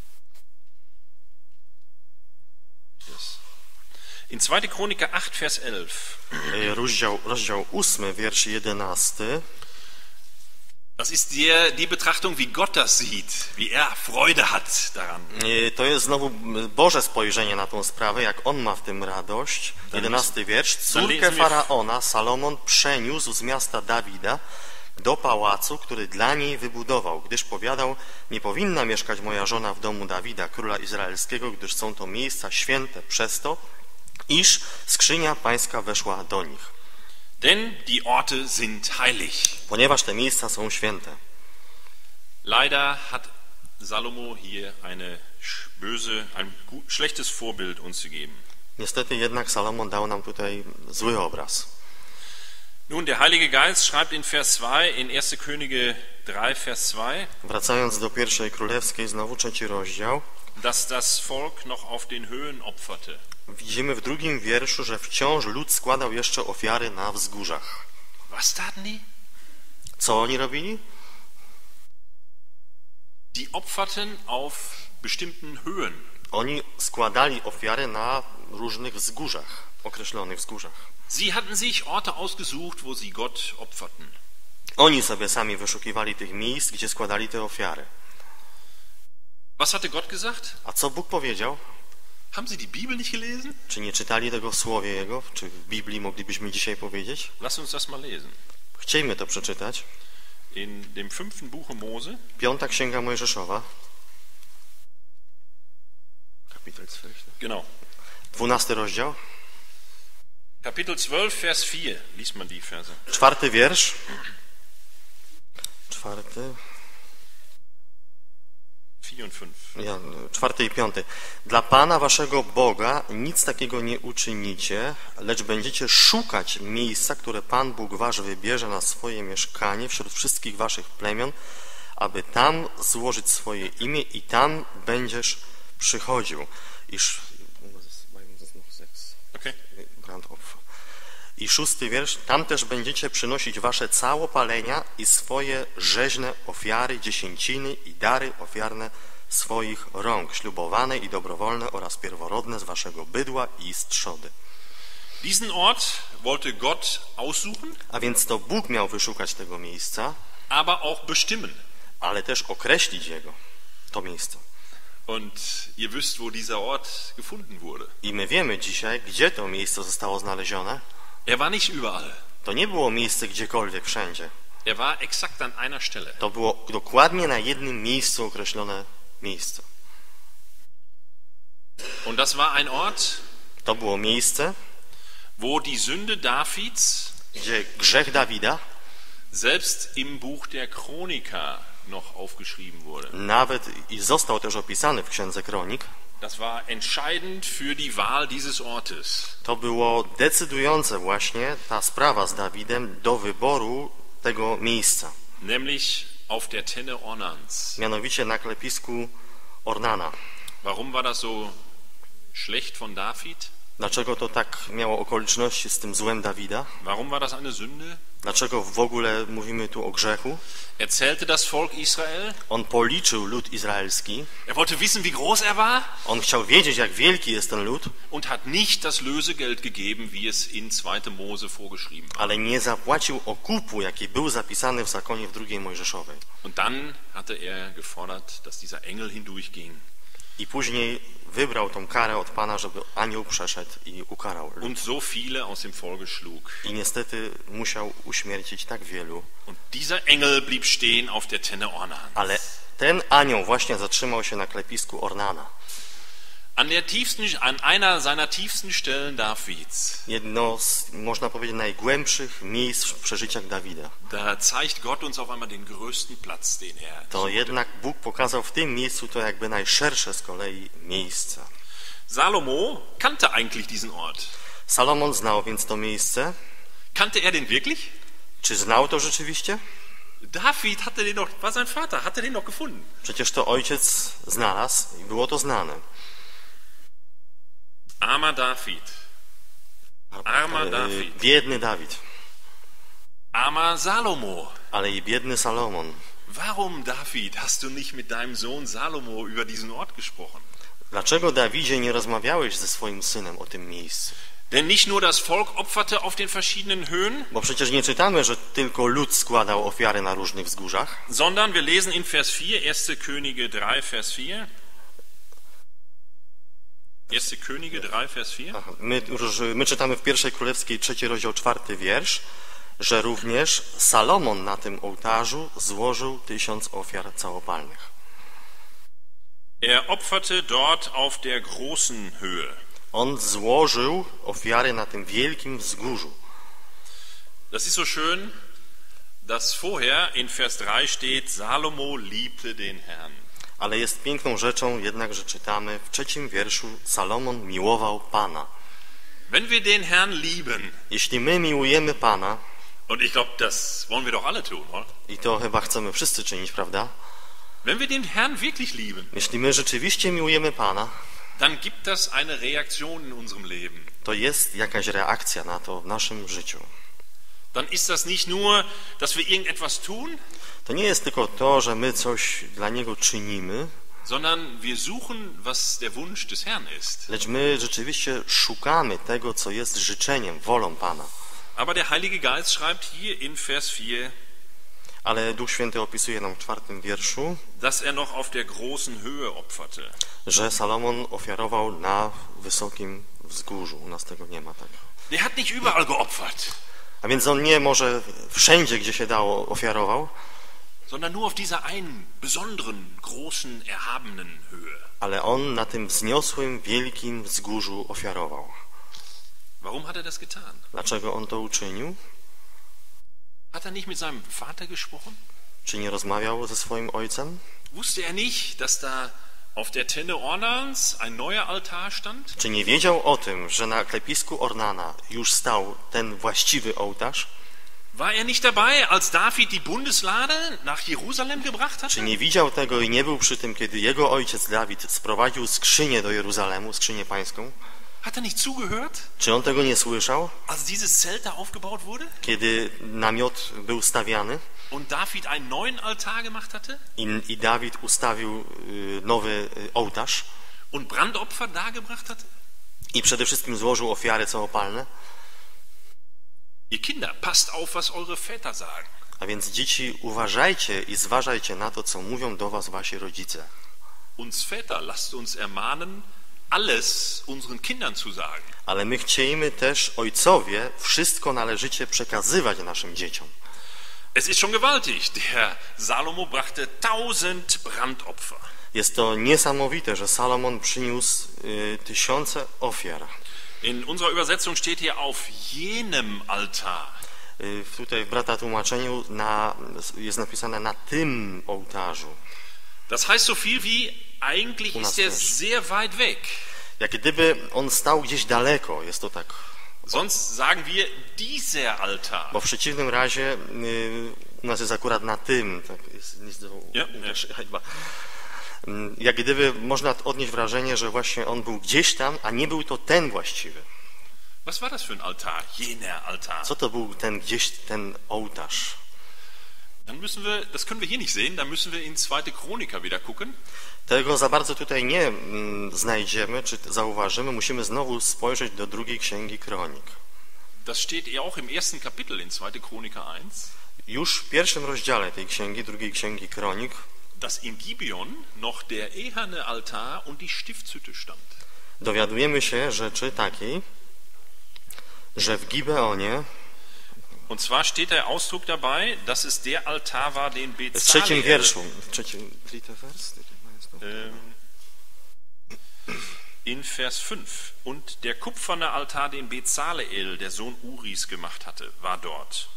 Speaker 2: In 2. Chroniker 8, Vers 11.
Speaker 1: Rozdział 8, wiersz 11.
Speaker 2: Das ist die Betrachtung, wie Gott das sieht, wie er Freude hat daran.
Speaker 1: To jest znowu Boże spojrzenie na tą sprawę, jak on ma w tym radość. 11 wiersz. Córkę Faraona Salomon przeniósł z miasta Dawida do pałacu, który dla niej wybudował, gdyż powiadał: nie powinna mieszkać moja żona w domu Dawida, króla izraelskiego, gdyż są to miejsca święte przez to, iż skrzynia pańska weszła do nich.
Speaker 2: Denn die Orte sind heilig.
Speaker 1: Ponieważ te miejsca są święte.
Speaker 2: Leider hat Salomo hier ein schlechtes Vorbild uns zu geben.
Speaker 1: Niestety jednak Salomon dał nam tutaj zły obraz.
Speaker 2: Nun, der Heilige Geist schreibt in Vers 2, in 1. Könige 3, Vers 2,
Speaker 1: Wracając do pierwszej królewskiej, znowu 3 rozdział,
Speaker 2: dass das Volk noch auf den Höhen opferte.
Speaker 1: widzimy w 2 wierszu, że wciąż lud składał jeszcze ofiary na wzgórzach.
Speaker 2: Was taten die?
Speaker 1: Co oni robili?
Speaker 2: Die opferten auf bestimmten Höhen.
Speaker 1: Oni składali ofiary na różnych wzgórzach, określonych wzgórzach.
Speaker 2: Sie hatten sich Orte ausgesucht, wo sie Gott opferten.
Speaker 1: Oni sobie sami wyszukiwali tych miejsc, gdzie składali te ofiary.
Speaker 2: Was hatte Gott gesagt?
Speaker 1: A co Bóg powiedział?
Speaker 2: Haben Sie die Bibel nicht gelesen?
Speaker 1: Czy nie czytali tego w Słowie Jego? Czy w Biblii moglibyśmy dzisiaj powiedzieć?
Speaker 2: Lass uns das mal lesen.
Speaker 1: Chciejmy to przeczytać.
Speaker 2: In dem 5. Buche Mose,
Speaker 1: 5. Księga Mojżeszowa. Kapitel 12.
Speaker 2: genau.
Speaker 1: 12 rozdział.
Speaker 2: Kapitel 12, Vers 4. Lies mal die Verse.
Speaker 1: 4 wiersz. 4.
Speaker 2: 4 und 5.
Speaker 1: 4 i 5. Dla Pana waszego Boga nic takiego nie uczynicie, lecz będziecie szukać miejsca, które Pan Bóg wasz wybierze na swoje mieszkanie wśród wszystkich waszych plemion, aby tam złożyć swoje imię i tam będziesz przychodził.
Speaker 2: Okay.
Speaker 1: I 6 wiersz. Tam też będziecie przynosić wasze całopalenia i swoje rzeźne ofiary, dziesięciny i dary ofiarne swoich rąk, ślubowane i dobrowolne oraz pierworodne z waszego bydła i z trzody.
Speaker 2: Diesen Ort wollte Gott aussuchen,
Speaker 1: A więc to Bóg miał wyszukać tego miejsca,
Speaker 2: aber auch bestimmen.
Speaker 1: ale też określić jego, to miejsce.
Speaker 2: Und ihr wisst, wo dieser Ort gefunden wurde.
Speaker 1: I my wiemy dzisiaj, gdzie to miejsce zostało znalezione.
Speaker 2: Er war nicht überall.
Speaker 1: To nie było miejsce gdziekolwiek, wszędzie.
Speaker 2: Er war exakt an einer Stelle.
Speaker 1: To było dokładnie na jednym miejscu określone miejsce.
Speaker 2: Und das war ein Ort,
Speaker 1: To było miejsce,
Speaker 2: wo die Sünde Davids
Speaker 1: gdzie grzech Dawida
Speaker 2: selbst im Buch der Chroniker noch aufgeschrieben wurde.
Speaker 1: nawet i został też opisany w Księdze Kronik.
Speaker 2: Das war entscheidend für die Wahl dieses Ortes.
Speaker 1: To było decydujące właśnie ta sprawa z Dawidem do wyboru tego miejsca.
Speaker 2: Nämlich auf der Tenne Ornans.
Speaker 1: Mianowicie na klepisku Ornana.
Speaker 2: Warum war das so schlecht von David?
Speaker 1: Dlaczego to tak miało okoliczności z tym złem Dawida?
Speaker 2: Warum war das eine Sünde?
Speaker 1: Dlaczego w ogóle mówimy tu o grzechu?
Speaker 2: Er zählte das Volk Israel.
Speaker 1: On policzył lud izraelski.
Speaker 2: Er wollte wissen, wie groß er war.
Speaker 1: On chciał wiedzieć, jak wielki jest ten lud,
Speaker 2: Und hat nicht das Lösegeld gegeben, wie es in 2. Mose vorgeschrieben war.
Speaker 1: ale nie zapłacił okupu, jaki był zapisany w zakonie w 2 Mojżeszowej.
Speaker 2: Und dann hatte er gefordert, dass dieser Engel hindurchging.
Speaker 1: I później wybrał tą karę od Pana, żeby anioł przeszedł i ukarał lud.
Speaker 2: Und so viele aus dem Volke schlug.
Speaker 1: I niestety musiał uśmiercić tak wielu.
Speaker 2: Und dieser Engel blieb stehen auf der Tenne Ornans.
Speaker 1: Ale ten anioł właśnie zatrzymał się na klepisku Ornana.
Speaker 2: An einer seiner tiefsten Stellen Davids.
Speaker 1: Jedno z, można powiedzieć, najgłębszych miejsc w przeżyciach Dawida.
Speaker 2: Da zeigt Gott uns auf einmal den größten Platz, den er
Speaker 1: To
Speaker 2: suchte.
Speaker 1: jednak Bóg pokazał w tym miejscu to jakby najszersze z kolei miejsca.
Speaker 2: Salomo kannte eigentlich diesen Ort.
Speaker 1: Salomon znał więc to miejsce.
Speaker 2: Kannte er den wirklich?
Speaker 1: Czy znał to rzeczywiście?
Speaker 2: David hatte den noch, war sein Vater, hatte den noch gefunden.
Speaker 1: Przecież to ojciec znalazł i było to znane.
Speaker 2: Armer David. Armer David.
Speaker 1: Biedny Dawid,
Speaker 2: Armer Salomo.
Speaker 1: ale i biedny Salomon.
Speaker 2: Warum, David, hast du nicht mit deinem Sohn Salomo über diesen Ort gesprochen?
Speaker 1: Dlaczego, Dawidzie, nie rozmawiałeś ze swoim synem o tym miejscu?
Speaker 2: Denn nicht nur das Volk opferte auf den verschiedenen Höhen,
Speaker 1: Bo przecież nie czytamy, że tylko lud składał ofiary na różnych wzgórzach,
Speaker 2: sondern wir lesen in Vers 4, 1. Könige 3, Vers 4. 1. Könige 3, Vers 4.
Speaker 1: My czytamy w 1 Królewskiej 3 rozdział 4 wiersz, że również Salomon na tym ołtarzu złożył 1000 ofiar całopalnych.
Speaker 2: Er opferte dort auf der großen Höhe.
Speaker 1: On złożył ofiary na tym wielkim wzgórzu.
Speaker 2: Das ist so schön, dass vorher in Vers 3 steht, Salomo liebte den Herrn.
Speaker 1: Ale jest piękną rzeczą jednak, że czytamy w 3 wierszu, Salomon miłował Pana.
Speaker 2: Wenn wir den Herrn lieben,
Speaker 1: Jeśli my miłujemy Pana,
Speaker 2: und ich glaube, das wollen wir doch alle tun, oder?
Speaker 1: i to chyba chcemy wszyscy czynić, prawda?
Speaker 2: Wenn wir den Herrn wirklich lieben,
Speaker 1: Jeśli my rzeczywiście miłujemy Pana,
Speaker 2: dann gibt das eine Reaktion in unserem Leben.
Speaker 1: to jest jakaś reakcja na to w naszym życiu.
Speaker 2: Dann ist das nicht nur, dass wir irgendetwas tun,
Speaker 1: To nie jest tylko to, że my coś dla Niego czynimy,
Speaker 2: sondern wir suchen, was der Wunsch des Herrn ist.
Speaker 1: lecz my rzeczywiście szukamy tego, co jest życzeniem, wolą Pana.
Speaker 2: Aber der Heilige Geist schreibt hier in Vers 4,
Speaker 1: Ale Duch Święty opisuje nam w 4 wierszu,
Speaker 2: dass er noch auf der großen Höhe opferte.
Speaker 1: że Salomon ofiarował na wysokim wzgórzu. U nas tego nie ma tak.
Speaker 2: Der hat nicht überall geopfert,
Speaker 1: A więc on nie może wszędzie, gdzie się dało, ofiarował,
Speaker 2: sondern nur auf dieser einen besonderen, großen, erhabenen Höhe.
Speaker 1: ale on na tym wzniosłym, wielkim wzgórzu ofiarował.
Speaker 2: Warum hat er das getan?
Speaker 1: Dlaczego on to uczynił?
Speaker 2: Hat er nicht mit seinem Vater gesprochen?
Speaker 1: Czy nie rozmawiał ze swoim ojcem?
Speaker 2: Wusste er nicht, dass da auf der Tenne Ornans ein neuer Altar stand?
Speaker 1: Czy nie wiedział o tym, że na klepisku Ornana już stał ten właściwy ołtarz?
Speaker 2: War er nicht dabei, als David die Bundeslade nach Jerusalem gebracht
Speaker 1: Czy
Speaker 2: hatte?
Speaker 1: nie widział tego i nie był przy tym, kiedy jego ojciec Dawid sprowadził skrzynię do Jeruzalemu, skrzynię pańską?
Speaker 2: Hat er nicht zugehört,
Speaker 1: Czy on tego nie słyszał,
Speaker 2: als dieses Zelt da aufgebaut wurde
Speaker 1: kiedy namiot był stawiany
Speaker 2: und David einen neuen Altar gemacht hatte
Speaker 1: i Dawid ustawił nowy ołtarz
Speaker 2: und Brandopfer dargebracht hatte?
Speaker 1: i przede wszystkim złożył ofiary całopalne?
Speaker 2: Ihr Kinder, passt auf, was eure Väter sagen.
Speaker 1: A więc dzieci, uważajcie i zważajcie na to, co mówią do was wasi rodzice.
Speaker 2: Uns Väter, lasst uns ermahnen, alles unseren Kindern zu sagen.
Speaker 1: Ale my chcielibyśmy też, ojcowie, wszystko należycie przekazywać naszym dzieciom.
Speaker 2: Es ist schon gewaltig. Der Salomo brachte 1000 Brandopfer.
Speaker 1: Jest to niesamowite, że Salomon przyniósł 1000 ofiar.
Speaker 2: In unserer Übersetzung steht hier auf jenem Altar.
Speaker 1: Tutaj w brata tłumaczeniu jest napisane na tym ołtarzu.
Speaker 2: Das heißt so viel wie, eigentlich ist er sehr weit weg.
Speaker 1: Jak gdyby on stał gdzieś daleko, jest to tak.
Speaker 2: Sonst sagen wir dieser Altar.
Speaker 1: Bo w przeciwnym razie u nas jest akurat na tym. Tak, jest nic do chyba. Jak gdyby można odnieść wrażenie, że właśnie on był gdzieś tam, a nie był to ten właściwy.
Speaker 2: Was war das für ein Altar? Jener Altar.
Speaker 1: Co to był ten ołtarz?
Speaker 2: Dann müssen wir, das können wir hier nicht sehen, dann müssen wir in 2. Chroniker wieder gucken.
Speaker 1: Tego za bardzo tutaj nie znajdziemy, czy zauważymy. Musimy znowu spojrzeć do 2 Księgi Kronik.
Speaker 2: Das steht ja auch im 1. Kapitel in 2. Chroniker 1.
Speaker 1: Już w 1. rozdziale tej księgi, 2 Księgi Kronik,
Speaker 2: dass in Gibeon noch der eherne Altar und die Stiftshütte stand.
Speaker 1: dowiadujemy się rzeczy takiej, że w Gibeonie
Speaker 2: Und zwar steht der Ausdruck dabei, dass es der Altar war, den
Speaker 1: w 3.
Speaker 2: Bezaleel,
Speaker 1: wierszu,
Speaker 2: in Vers 5, und der kupferne Altar, den Bezaleel, der Sohn Uris, gemacht hatte, war dort.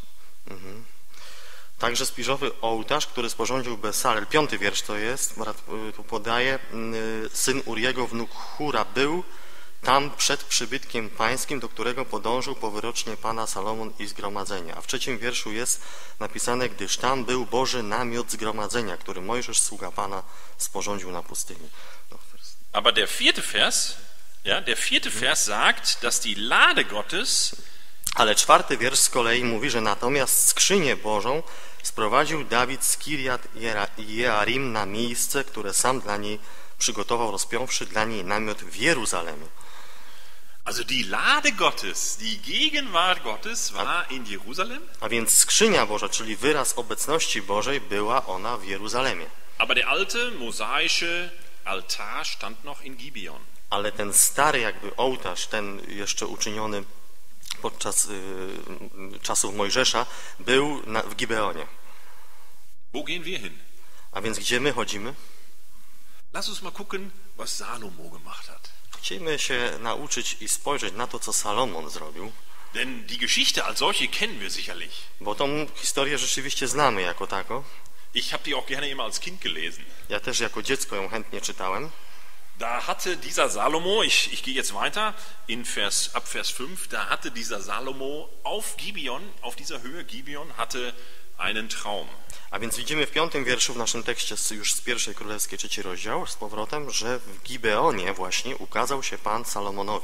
Speaker 1: Także spiżowy ołtarz, który sporządził Bezalel, 5. wiersz to jest, brat tu podaje, syn Uriego, wnuk Hura, był tam przed przybytkiem pańskim, do którego podążył powyrocznie Pana Salomon i zgromadzenia. A w 3. wierszu jest napisane, gdyż tam był Boży namiot zgromadzenia, który Mojżesz, sługa Pana, sporządził na pustyni.
Speaker 2: Aber der 4. Vers Ja, der 4. Vers sagt, dass die Lade Gottes
Speaker 1: Ale 4. wiersz z kolei mówi, że natomiast skrzynię Bożą sprowadził Dawid z Kirjat Jearim na miejsce, które sam dla niej przygotował, rozpiąwszy dla niej namiot w Jeruzalemie.
Speaker 2: Also die Lade Gottes, die Gegenwart Gottes war in Jerusalem.
Speaker 1: A więc skrzynia Boża, czyli wyraz obecności Bożej, była ona w Jeruzalemie.
Speaker 2: Aber der alte mosaische Altar stand noch in Gibeon.
Speaker 1: Ale ten stary jakby ołtarz, ten jeszcze uczyniony podczas czasów Mojżesza, był w Gibeonie.
Speaker 2: Wo gehen wir hin?
Speaker 1: A więc gdzie my chodzimy?
Speaker 2: Lass uns mal gucken, was Salomo gemacht hat.
Speaker 1: Chcemy się nauczyć i spojrzeć na to, co Salomon zrobił.
Speaker 2: Denn die Geschichte als solche kennen wir sicherlich.
Speaker 1: Bo tą historię rzeczywiście znamy jako taką.
Speaker 2: Ich habe die auch gerne immer als Kind gelesen.
Speaker 1: Ja też jako dziecko ją chętnie czytałem.
Speaker 2: Da hatte dieser Salomo, ich gehe jetzt weiter, ab Vers 5, da hatte dieser Salomo auf Gibeon, auf dieser Höhe Gibeon, hatte einen Traum.
Speaker 1: A więc widzimy w 5. wierszu w naszym tekście już z 1 Królewskiej 3 rozdział z powrotem, że w Gibeonie właśnie ukazał się Pan Salomonowi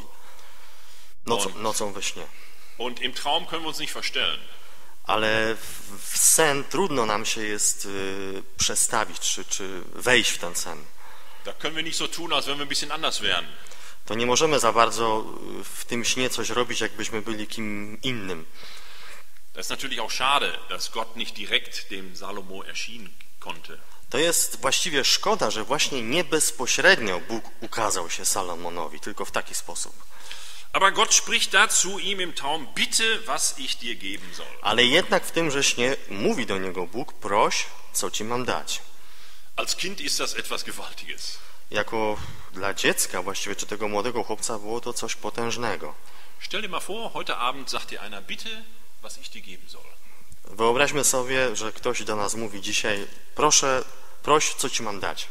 Speaker 1: nocą we śnie.
Speaker 2: Und im Traum können wir uns nicht verstellen.
Speaker 1: Ale w sen trudno nam się jest przestawić, czy wejść w ten sen.
Speaker 2: Da können wir nicht so tun, als wenn wir ein bisschen anders wären.
Speaker 1: To nie możemy za bardzo w tym śnie coś robić, jakbyśmy byli kim innym.
Speaker 2: Das ist natürlich auch schade, dass Gott nicht direkt dem Salomo erschienen konnte.
Speaker 1: To jest właściwie szkoda, że właśnie nie bezpośrednio Bóg ukazał się Salomonowi, tylko w taki sposób.
Speaker 2: Aber Gott spricht da zu ihm im Traum, bitte, was ich dir geben soll.
Speaker 1: Ale jednak w tymże śnie mówi do niego Bóg, proś, co ci mam dać.
Speaker 2: Als Kind ist das etwas Gewaltiges.
Speaker 1: Jako dla dziecka właściwie, czy tego młodego chłopca, było to coś potężnego.
Speaker 2: Stell dir mal vor, heute Abend sagt dir einer, bitte, was ich dir geben soll.
Speaker 1: Wyobraźmy sobie, że ktoś do nas mówi dzisiaj, proś, co ci mam dać.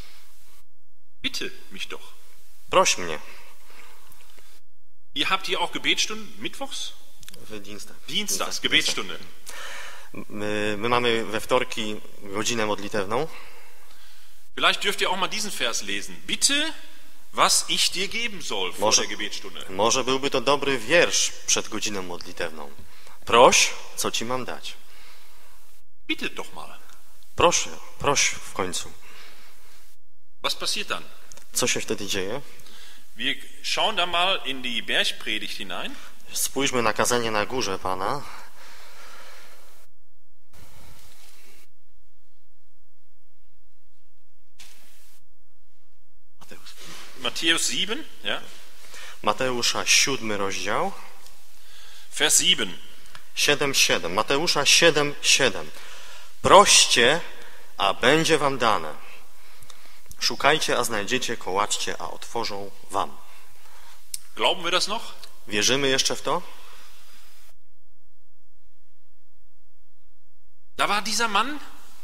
Speaker 2: Bitte mich doch.
Speaker 1: Proś mnie.
Speaker 2: Ihr habt hier auch Gebetsstunden mittwochs? Dienstags, Gebetsstunde.
Speaker 1: My mamy we wtorki godzinę modlitewną.
Speaker 2: Vielleicht dürft ihr auch mal diesen Vers lesen. Bitte, was ich dir geben soll vor der Gebetsstunde.
Speaker 1: Może byłby to dobry wiersz przed godziną modlitewną. Proś, co ci mam dać.
Speaker 2: Bitte doch mal.
Speaker 1: Proś w końcu.
Speaker 2: Was passiert dann?
Speaker 1: Co się wtedy dzieje?
Speaker 2: Wir schauen da mal in die Bergpredigt hinein.
Speaker 1: Spójrzmy na kazanie na górze Pana.
Speaker 2: Matthäus 7, ja?
Speaker 1: Mateusza 7 rozdział.
Speaker 2: Vers 7.
Speaker 1: 7:7. Mateusza 7:7. Proście, a będzie wam dane. Szukajcie, a znajdziecie, kołaczcie, a otworzą wam.
Speaker 2: Glauben wir das noch?
Speaker 1: Wierzymy jeszcze w to?
Speaker 2: Da war dieser Mann.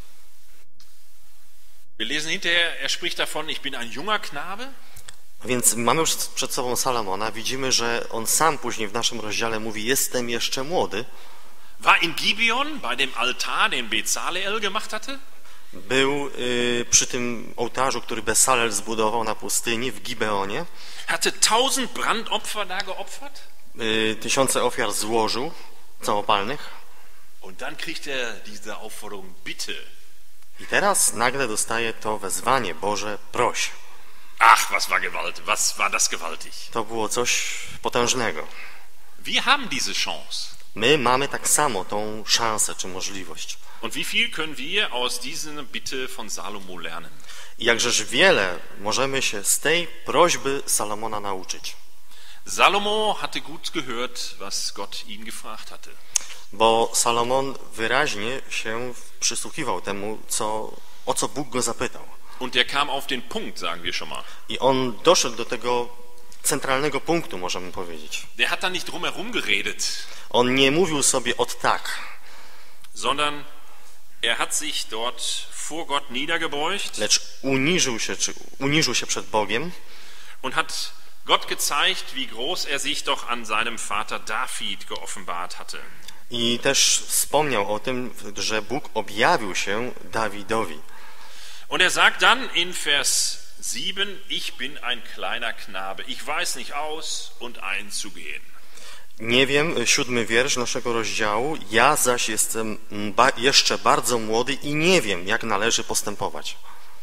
Speaker 2: Wir lesen hinterher, spricht davon, ich bin ein junger Knabe.
Speaker 1: Więc mamy już przed sobą Salomona. Widzimy, że on sam później w naszym rozdziale mówi, jestem jeszcze młody.
Speaker 2: War in Gibeon bei dem Altar, den Bezaleel gemacht hatte.
Speaker 1: Był przy tym ołtarzu, który Bezalel zbudował na pustyni w Gibeonie.
Speaker 2: Hatte 1000 Brandopfer da geopfert.
Speaker 1: 1000 ofiar złożył całopalnych.
Speaker 2: Und dann kriegt diese Aufforderung, bitte.
Speaker 1: I teraz nagle dostaje to wezwanie Boże, proś.
Speaker 2: Ach, was war das gewaltig.
Speaker 1: To było coś potężnego.
Speaker 2: Wir haben diese Chance.
Speaker 1: My mamy tak samo tą szansę czy możliwość.
Speaker 2: Und wie viel können wir aus dieser Bitte von Salomo lernen?
Speaker 1: I jakżeż wiele możemy się z tej prośby Salomona nauczyć.
Speaker 2: Salomo hatte gut gehört, was Gott ihn gefragt hatte.
Speaker 1: Bo Salomon wyraźnie się przysłuchiwał temu, o co Bóg go zapytał.
Speaker 2: Und der kam auf den Punkt, sagen wir schon mal.
Speaker 1: I on doszedł do tego centralnego punktu, możemy powiedzieć.
Speaker 2: Der hat da nicht drumherum geredet.
Speaker 1: On nie mówił sobie od tak.
Speaker 2: Sondern er hat sich dort vor Gott niedergebeugt.
Speaker 1: Lecz uniżył się przed Bogiem.
Speaker 2: Und hat Gott gezeigt, wie groß er sich doch an seinem Vater David geoffenbart hatte.
Speaker 1: I też wspomniał o tym, że Bóg objawił się Dawidowi.
Speaker 2: Und er sagt dann in Vers 7, ich bin ein kleiner Knabe, ich weiß nicht aus und einzugehen.
Speaker 1: Nie wiem, 7 wiersz naszego rozdziału, ja zaś jestem jeszcze bardzo młody i nie wiem, jak należy postępować.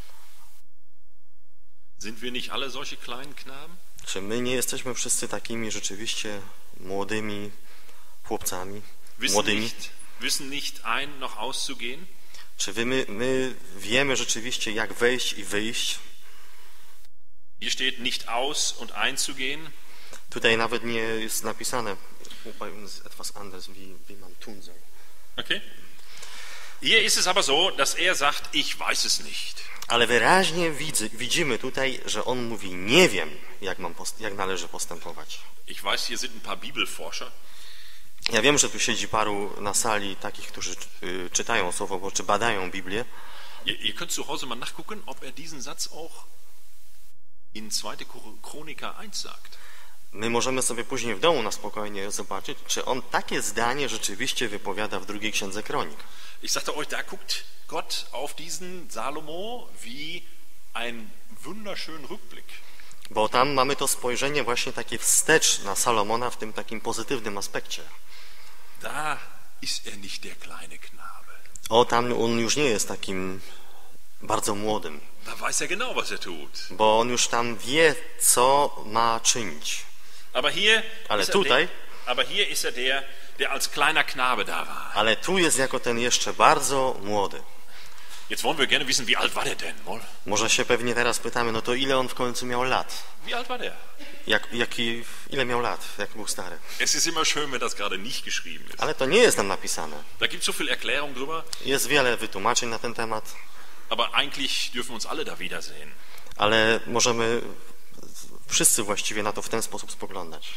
Speaker 2: Sind wir nicht alle solche kleinen Knaben?
Speaker 1: Czy my nie jesteśmy wszyscy takimi rzeczywiście młodymi chłopcami, młodymi?
Speaker 2: Wissen nicht ein noch auszugehen?
Speaker 1: Czy my wiemy rzeczywiście, jak wejść i wyjść?
Speaker 2: Hier steht nicht aus und einzugehen.
Speaker 1: Tutaj nawet nie jest napisane bei uns etwas anderes, wie man tun soll.
Speaker 2: Okay. Hier ist es aber so, dass er sagt, ich weiß es nicht.
Speaker 1: Ale wyraźnie widzimy tutaj, że on mówi, nie wiem, jak należy postępować.
Speaker 2: Ich weiß, hier sind ein paar Bibelforscher.
Speaker 1: Ja wiem, że tu siedzi paru na sali takich, którzy czytają Słowo Boże, czy badają Biblię.
Speaker 2: Ihr könnt zu Hause mal nachgucken, ob er diesen Satz auch in 2. Chroniker 1 sagt.
Speaker 1: My możemy sobie później w domu na spokojnie zobaczyć, czy on takie zdanie rzeczywiście wypowiada w 2 Księdze Kronik.
Speaker 2: Ich sagte euch, da guckt Gott auf diesen Salomo wie ein wunderschönen Rückblick.
Speaker 1: Bo tam mamy to spojrzenie właśnie takie wstecz na Salomona w tym takim pozytywnym aspekcie.
Speaker 2: Da ist er nicht der kleine Knabe.
Speaker 1: O, tam on już nie jest takim bardzo młodym.
Speaker 2: Da weiß er genau, was er tut.
Speaker 1: Bo on już tam wie, co ma czynić.
Speaker 2: Aber hier ist er der als kleiner Knabe da war.
Speaker 1: Ale tu jest jako ten jeszcze bardzo młody.
Speaker 2: Jetzt wollen wir gerne wissen, wie alt war der denn, wohl?
Speaker 1: Może się pewnie teraz pytamy, no to ile on w końcu miał lat?
Speaker 2: Wie alt war der?
Speaker 1: Ile miał lat, jak był stary?
Speaker 2: Es ist immer schön, wenn das gerade nicht geschrieben ist.
Speaker 1: Ale to nie jest tam napisane.
Speaker 2: Da gibt es so viel Erklärung drüber.
Speaker 1: Jest wiele wytłumaczeń na ten temat.
Speaker 2: Aber eigentlich dürfen uns alle da wiedersehen.
Speaker 1: Ale możemy wszyscy właściwie na to w ten sposób spoglądać.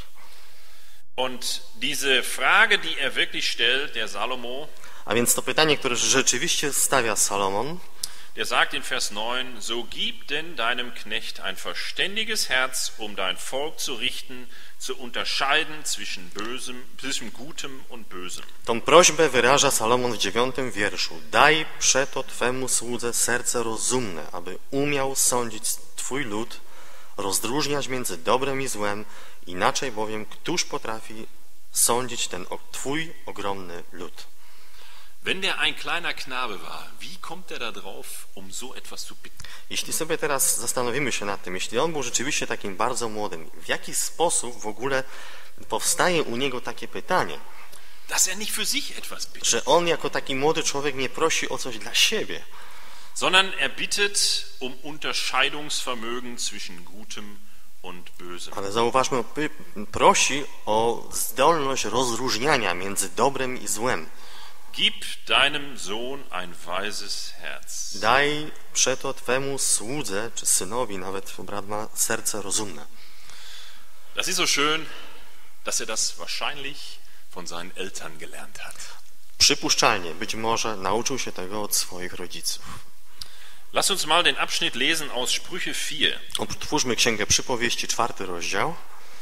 Speaker 2: Und diese Frage, die er wirklich stellt, der Salomo,
Speaker 1: a więc to pytanie, które rzeczywiście stawia Salomon,
Speaker 2: der sagt in Vers 9, so gib denn deinem Knecht ein verständiges Herz, um dein Volk zu richten, zu unterscheiden zwischen Gutem und Bösem.
Speaker 1: Tą prośbę wyraża Salomon w 9 wierszu. Daj przeto Twemu słudze serce rozumne, aby umiał sądzić Twój lud, rozróżniać między dobrem i złem, inaczej bowiem któż potrafi sądzić ten Twój ogromny lud.
Speaker 2: Wenn der ein kleiner Knabe war, wie kommt er da drauf, so etwas zu bitten?
Speaker 1: Jeśli sobie teraz zastanowimy się nad tym, jeśli on był rzeczywiście takim bardzo młodym, w jaki sposób w ogóle powstaje u niego takie pytanie,
Speaker 2: dass er nicht für sich etwas bittet,
Speaker 1: że on jako taki młody człowiek nie prosi o coś dla siebie,
Speaker 2: sondern er bittet Unterscheidungsvermögen zwischen Gutem und Bösem.
Speaker 1: Ale zauważmy, prosi o zdolność rozróżniania między dobrem i złem.
Speaker 2: Gib deinem Sohn ein weises Herz.
Speaker 1: Daj przeto Twemu słudze, czy synowi nawet, brat ma serce rozumne.
Speaker 2: Das ist so schön, dass er das wahrscheinlich von seinen Eltern gelernt hat.
Speaker 1: Przypuszczalnie, być może nauczył się tego od swoich rodziców.
Speaker 2: Lass uns mal den Abschnitt lesen aus Sprüche 4.
Speaker 1: Otwórzmy Księgę Przypowieści, 4 rozdział.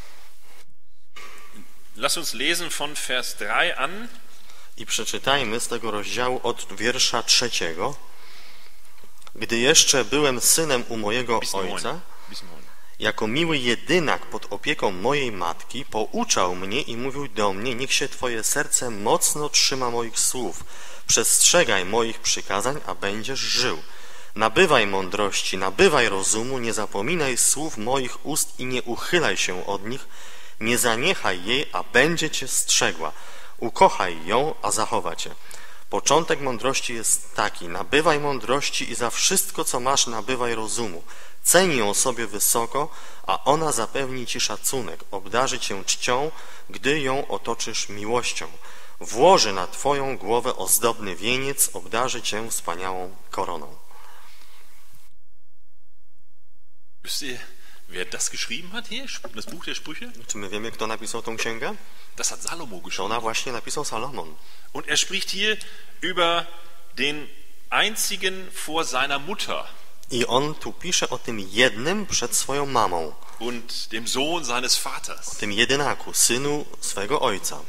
Speaker 2: Lass uns lesen von Vers 3 an.
Speaker 1: I przeczytajmy z tego rozdziału od wiersza 3. Gdy jeszcze byłem synem u mojego ojca, jako miły jedynak pod opieką mojej matki, pouczał mnie i mówił do mnie, niech się Twoje serce mocno trzyma moich słów, przestrzegaj moich przykazań, a będziesz żył. Nabywaj mądrości, nabywaj rozumu, nie zapominaj słów moich ust i nie uchylaj się od nich, nie zaniechaj jej, a będzie Cię strzegła. Ukochaj ją, a zachowa Cię. Początek mądrości jest taki, nabywaj mądrości i za wszystko, co masz, nabywaj rozumu. Ceń ją sobie wysoko, a ona zapewni Ci szacunek, obdarzy Cię czcią, gdy ją otoczysz miłością. Włoży na Twoją głowę ozdobny wieniec, obdarzy Cię wspaniałą koroną.
Speaker 2: Wisst ihr, wer das geschrieben hat hier, das Buch der Sprüche?
Speaker 1: Czy my wiemy, kto napisał tą księgę?
Speaker 2: Das hat Salomo
Speaker 1: To
Speaker 2: geschrieben.
Speaker 1: ona właśnie napisał Salomon.
Speaker 2: Und er spricht hier über den einzigen vor seiner Mutter
Speaker 1: I on tu pisze o tym jednym przed swoją mamą,
Speaker 2: und dem Sohn seines Vaters.
Speaker 1: tym jedynaku, synu swego ojca.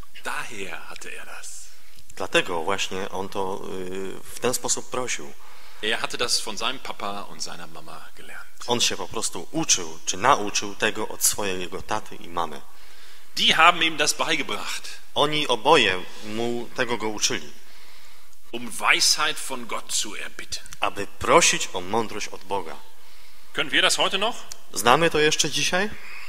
Speaker 2: Daher hatte er das.
Speaker 1: Dlatego właśnie on to w ten sposób prosił.
Speaker 2: Er hatte das von seinem Papa und seiner Mama gelernt.
Speaker 1: On się po prostu uczył, czy nauczył tego od swojego taty i mamy.
Speaker 2: Die haben ihm das beigebracht,
Speaker 1: Oni oboje mu tego go uczyli,
Speaker 2: um Weisheit von Gott zu erbitten.
Speaker 1: aby prosić o mądrość od Boga.
Speaker 2: Können wir das heute noch?
Speaker 1: Znamy to jeszcze dzisiaj?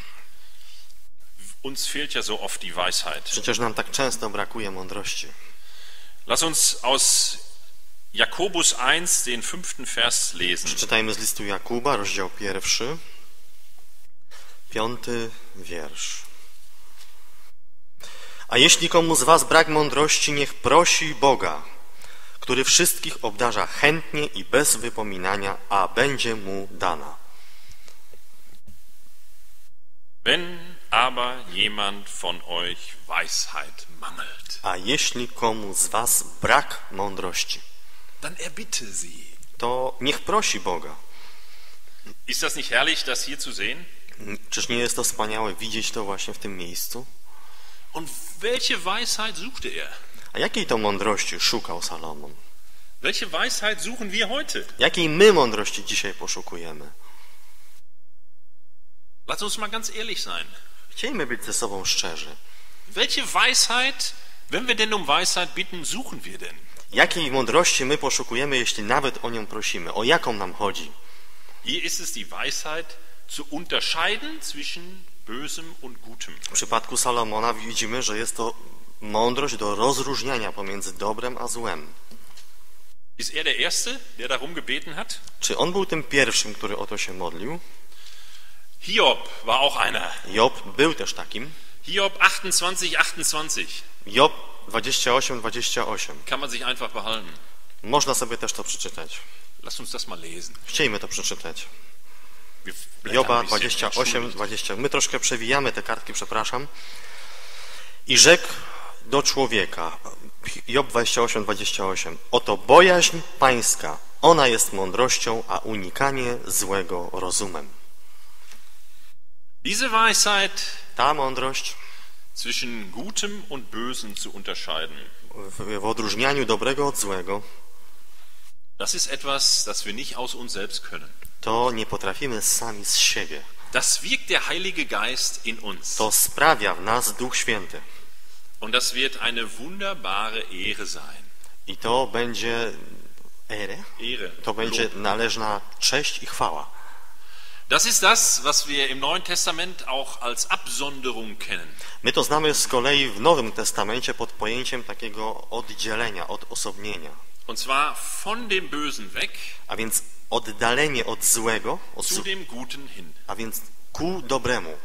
Speaker 2: Uns fehlt ja so oft die Weisheit.
Speaker 1: Przecież nam tak często brakuje mądrości.
Speaker 2: Lass uns aus Jakobus 1 den 5. Vers lesen.
Speaker 1: Przeczytajmy z listu Jakuba, rozdział 1, 5 wiersz. A jeśli komu z was brak mądrości, niech prosi Boga, który wszystkich obdarza chętnie i bez wypominania, a będzie mu dana.
Speaker 2: Wenn aber jemand von euch Weisheit mangelt,
Speaker 1: A jeśli komu z was brak mądrości,
Speaker 2: dann erbitte sie.
Speaker 1: to niech prosi Boga.
Speaker 2: Ist das nicht herrlich, das hier zu sehen?
Speaker 1: Czyż nie jest to wspaniałe widzieć to właśnie w tym miejscu?
Speaker 2: Und welche Weisheit suchte er?
Speaker 1: A jakiej to mądrości szukał Salomon?
Speaker 2: Welche Weisheit suchen wir heute?
Speaker 1: Jakiej my mądrości dzisiaj poszukujemy?
Speaker 2: Lass uns mal ganz ehrlich sein.
Speaker 1: Chcielibyśmy być ze sobą szczerzy.
Speaker 2: Welche Weisheit, wenn wir denn um Weisheit bitten, suchen wir denn?
Speaker 1: Jakiej mądrości my poszukujemy, jeśli nawet o nią prosimy? O jaką nam chodzi?
Speaker 2: Hier ist es die Weisheit, zu unterscheiden zwischen Bösem und Gutem.
Speaker 1: W przypadku Salomona widzimy, że jest to mądrość do rozróżniania pomiędzy dobrem a złem.
Speaker 2: Ist er der Erste, der darum gebeten hat?
Speaker 1: Czy on był tym pierwszym, który o to się modlił?
Speaker 2: Hiob war auch einer.
Speaker 1: Job był też takim.
Speaker 2: Hiob 28,28.
Speaker 1: Job 28:28.
Speaker 2: Kann man sich einfach behalten.
Speaker 1: Można sobie też to przeczytać.
Speaker 2: Lasst uns das mal lesen.
Speaker 1: Chcielibyśmy to przeczytać.
Speaker 2: Wir blättern
Speaker 1: Joba
Speaker 2: ein bisschen,
Speaker 1: 28:20. My troszkę przewijamy te kartki, przepraszam. I rzekł do człowieka, Job 28:28. Oto bojaźń pańska, ona jest mądrością, a unikanie złego rozumem.
Speaker 2: Diese Weisheit,
Speaker 1: Ta mądrość
Speaker 2: zwischen Gutem und Bösem zu unterscheiden,
Speaker 1: w odróżnianiu dobrego od złego,
Speaker 2: das ist etwas, das wir nicht aus uns selbst können.
Speaker 1: to nie potrafimy sami z siebie.
Speaker 2: Das wirkt der Heilige Geist in uns.
Speaker 1: To sprawia w nas Duch Święty.
Speaker 2: Und das wird eine wunderbare Ehre sein.
Speaker 1: I to będzie
Speaker 2: Ehre.
Speaker 1: to będzie należna cześć i chwała.
Speaker 2: Das ist das, was wir im Neuen Testament auch als Absonderung kennen.
Speaker 1: My to znamy z kolei w Nowym Testamencie pod pojęciem takiego oddzielenia, odosobnienia.
Speaker 2: Und zwar von dem Bösen weg
Speaker 1: A więc oddalenie od złego,
Speaker 2: zu dem Guten hin.
Speaker 1: a więc ku dobremu.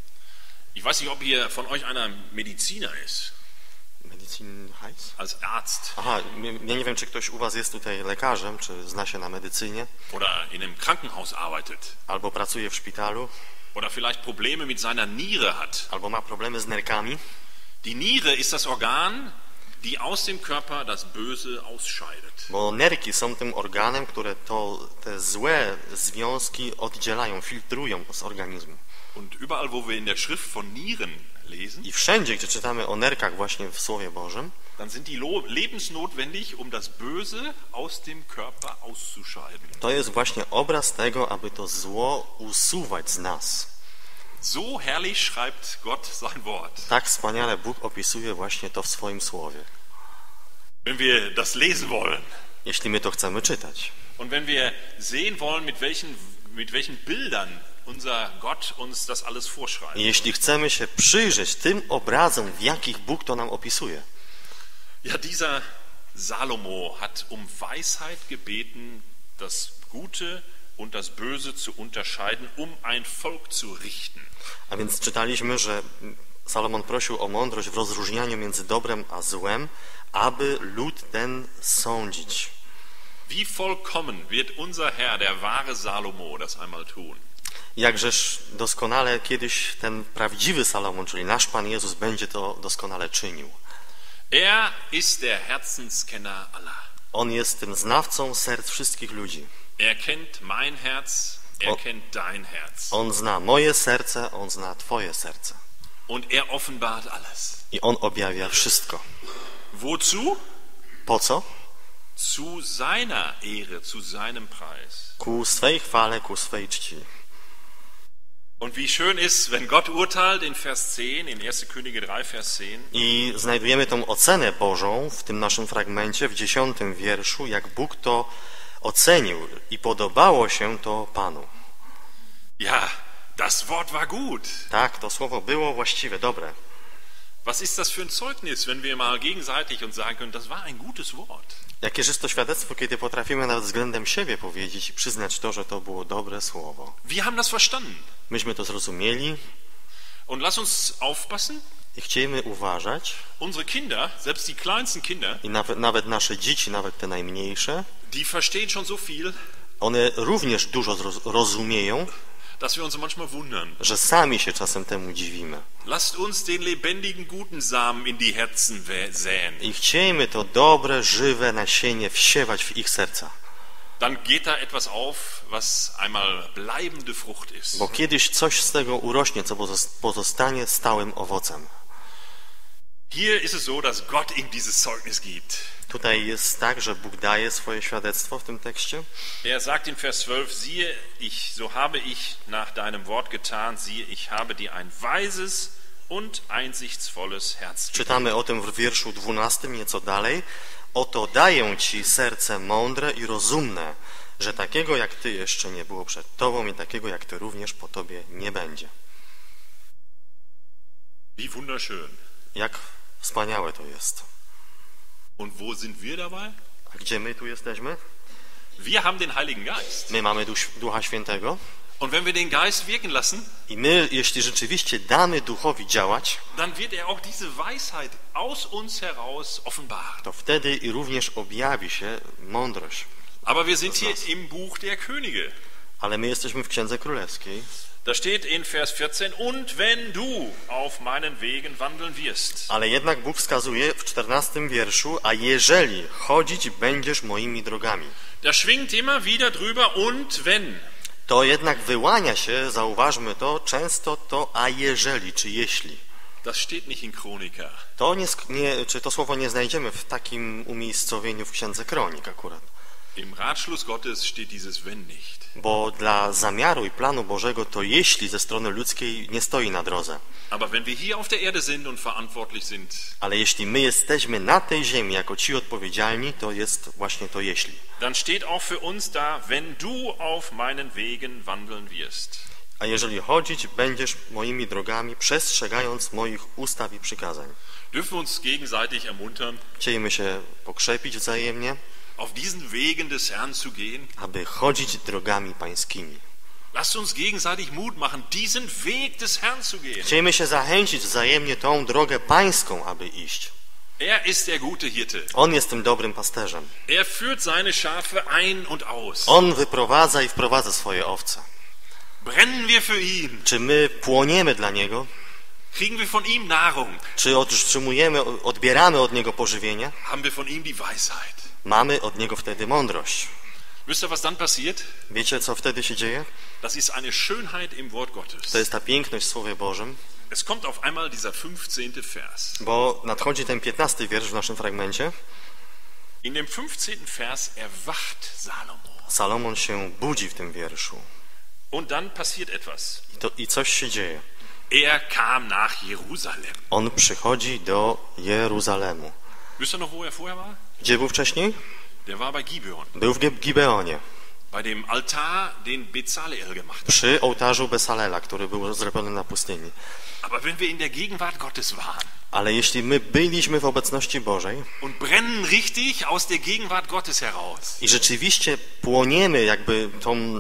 Speaker 2: Ich weiß nicht, ob hier von euch einer Mediziner ist,
Speaker 1: Medicin heißt?
Speaker 2: als Arzt
Speaker 1: Aha, ja nie wiem, czy ktoś u was jest tutaj lekarzem, czy zna się na medycynie,
Speaker 2: oder in einem Krankenhaus arbeitet
Speaker 1: albo pracuje w szpitalu,
Speaker 2: oder vielleicht Probleme mit seiner Niere hat.
Speaker 1: albo ma problemy z nerkami.
Speaker 2: Die Niere ist das Organ, die aus dem Körper das Böse ausscheidet.
Speaker 1: Bo nerki są tym organem, które te złe związki oddzielają, filtrują z organizmu.
Speaker 2: Und überall, wo wir in der Schrift von Nieren lesen,
Speaker 1: I wszędzie, gdzie czytamy o nerkach właśnie w Słowie Bożym,
Speaker 2: dann sind die lebensnotwendig, um das Böse aus dem Körper auszuscheiden.
Speaker 1: to jest właśnie obraz tego, aby to zło usuwać z nas.
Speaker 2: So herrlich schreibt Gott sein Wort.
Speaker 1: Tak wspaniale Bóg opisuje właśnie to w swoim Słowie.
Speaker 2: Wenn wir das lesen wollen
Speaker 1: Jeśli my to chcemy czytać.
Speaker 2: und wenn wir sehen wollen, mit welchen Bildern unser Gott uns das alles vorschreibt.
Speaker 1: I jeśli chcemy się przyjrzeć tym obrazom, w jakich Bóg to nam opisuje.
Speaker 2: Ja, dieser Salomo hat um Weisheit gebeten, das Gute und das Böse zu unterscheiden, um ein Volk zu richten.
Speaker 1: A więc czytaliśmy, że Salomon prosił o mądrość w rozróżnianiu między dobrem a złem, aby lud ten sądzić.
Speaker 2: Wie vollkommen wird unser Herr, der wahre Salomo, das einmal tun.
Speaker 1: Jakżeż doskonale kiedyś ten prawdziwy Salomon, czyli nasz Pan Jezus, będzie to doskonale czynił.
Speaker 2: Er ist der Herzenskenner aller.
Speaker 1: On jest tym znawcą serc wszystkich ludzi.
Speaker 2: Er kennt mein Herz, er kennt dein Herz.
Speaker 1: On zna moje serce, on zna Twoje serce.
Speaker 2: Und er offenbart alles.
Speaker 1: I on objawia wszystko.
Speaker 2: Wozu?
Speaker 1: Po co?
Speaker 2: zu seiner Ehre, zu seinem Preis.
Speaker 1: ku swej chwale, ku swej czci.
Speaker 2: Und wie schön ist, wenn Gott urteilt in Vers 10, in 1. Könige 3, Vers 10.
Speaker 1: I znajdujemy tą ocenę Bożą w tym naszym fragmencie, w 10 wierszu, jak Bóg to ocenił i podobało się to Panu.
Speaker 2: Ja, das Wort war gut.
Speaker 1: Tak, to słowo było właściwe, dobre.
Speaker 2: Was ist das für ein Zeugnis, wenn wir mal gegenseitig uns sagen können, das war ein gutes Wort.
Speaker 1: Jakież jest to świadectwo, kiedy potrafimy nawet względem siebie powiedzieć i przyznać to, że to było dobre słowo.
Speaker 2: Wir haben das verstanden.
Speaker 1: Myśmy to zrozumieli
Speaker 2: Und lass uns aufpassen.
Speaker 1: i chcielibyśmy uważać,
Speaker 2: Unsere Kinder, selbst die kleinsten Kinder,
Speaker 1: i nawet nasze dzieci, nawet te najmniejsze,
Speaker 2: die verstehen schon so viel,
Speaker 1: one również dużo rozumieją,
Speaker 2: dass wir uns manchmal wundern.
Speaker 1: że sami się czasem temu dziwimy.
Speaker 2: Lasst uns den lebendigen guten Samen in die Herzen säen.
Speaker 1: I chcielibyśmy to dobre, żywe nasienie wsiewać w ich serca.
Speaker 2: Dann geht da etwas auf, was einmal bleibende Frucht ist.
Speaker 1: Bo kiedyś coś z tego urośnie, co pozostanie stałym owocem.
Speaker 2: Hier ist es so, dass Gott ihm dieses Zeugnis gibt.
Speaker 1: Tutaj jest tak, że Bóg daje swoje świadectwo w tym tekście.
Speaker 2: Er sagt in Vers 12, siehe, so habe ich nach deinem Wort getan, siehe, ich habe dir ein weises und einsichtsvolles Herz gegeben.
Speaker 1: Czytamy o tym w wierszu 12, nieco dalej. Oto daję ci serce mądre i rozumne, że takiego jak ty jeszcze nie było przed tobą i takiego jak ty również po tobie nie będzie.
Speaker 2: Wie wunderschön.
Speaker 1: Jak wspaniałe to jest.
Speaker 2: Und wo sind wir dabei?
Speaker 1: A gdzie my tu jesteśmy?
Speaker 2: Wir haben den Heiligen Geist.
Speaker 1: My mamy Ducha Świętego
Speaker 2: Und wenn wir den Geist wirken lassen,
Speaker 1: i my, jeśli rzeczywiście damy Duchowi działać,
Speaker 2: dann wird er auch diese Weisheit aus uns heraus offenbaren.
Speaker 1: to wtedy i również objawi się mądrość.
Speaker 2: Aber wir sind hier im Buch der Könige.
Speaker 1: Ale my jesteśmy w Księdze Królewskiej.
Speaker 2: Da steht in Vers 14, und wenn du auf meinen Wegen wandeln wirst.
Speaker 1: Ale jednak Bóg wskazuje w 14 wierszu, a jeżeli chodzić będziesz moimi drogami.
Speaker 2: Da schwingt immer wieder drüber, und wenn.
Speaker 1: To jednak wyłania się, zauważmy to, często to a jeżeli, czy jeśli.
Speaker 2: Das steht nicht in Chronika.
Speaker 1: Czy to słowo nie znajdziemy w takim umiejscowieniu w Księdze Kronik akurat.
Speaker 2: Im Ratschluss Gottes steht dieses wenn nicht.
Speaker 1: Bo dla zamiaru i planu Bożego to jeśli ze strony ludzkiej nie stoi na drodze.
Speaker 2: Aber wenn wir hier auf der Erde sind und verantwortlich sind,
Speaker 1: Ale jeśli my jesteśmy na tej ziemi jako ci odpowiedzialni, to jest właśnie to jeśli.
Speaker 2: dann steht auch für uns da, wenn du auf meinen Wegen wandeln wirst.
Speaker 1: A jeżeli chodzić będziesz moimi drogami, przestrzegając moich ustaw i przykazań.
Speaker 2: Dürfen wir uns gegenseitig ermuntern,
Speaker 1: Chcielibyśmy się pokrzepić wzajemnie,
Speaker 2: auf diesen Wegen des Herrn zu gehen?
Speaker 1: aby chodzić drogami pańskimi.
Speaker 2: Lasst uns gegenseitig Mut machen, diesen Weg des Herrn zu gehen.
Speaker 1: Chcielibyśmy się zachęcić wzajemnie tą drogę pańską, aby iść.
Speaker 2: Er ist der gute Hirte.
Speaker 1: On jest tym dobrym pasterzem.
Speaker 2: Er führt seine Schafe ein und aus.
Speaker 1: On wyprowadza i wprowadza swoje owce.
Speaker 2: Brennen wir für ihn?
Speaker 1: Czy my płoniemy dla Niego?
Speaker 2: Kriegen wir von ihm Nahrung?
Speaker 1: Czy odbieramy od Niego pożywienie?
Speaker 2: Haben wir von ihm die Weisheit?
Speaker 1: Mamy od Niego wtedy mądrość.
Speaker 2: Wisst ihr, was dann passiert?
Speaker 1: Wiecie, co wtedy się dzieje?
Speaker 2: Das ist eine Schönheit im Wort Gottes.
Speaker 1: To jest ta piękność w Słowie Bożym,
Speaker 2: Es kommt auf einmal dieser 15. Vers.
Speaker 1: bo nadchodzi ten 15 wiersz w naszym fragmencie.
Speaker 2: In dem 15. Vers erwacht Salomo.
Speaker 1: Salomon się budzi w tym wierszu.
Speaker 2: Und dann passiert etwas.
Speaker 1: I coś się dzieje.
Speaker 2: Er kam nach Jerusalem.
Speaker 1: On przychodzi do Jeruzalemu.
Speaker 2: Wisst ihr noch, wo er vorher war?
Speaker 1: Gdzie był wcześniej?
Speaker 2: Der war bei Gibeon.
Speaker 1: Był w Gibeonie,
Speaker 2: Bei dem Altar, den Bezaleel gemacht hat.
Speaker 1: przy ołtarzu Besalela, który był zrobiony na pustyni.
Speaker 2: Aber wenn wir in der Gegenwart Gottes waren
Speaker 1: Ale jeśli my byliśmy w obecności Bożej
Speaker 2: und brennen richtig aus der Gegenwart Gottes heraus,
Speaker 1: i rzeczywiście płoniemy jakby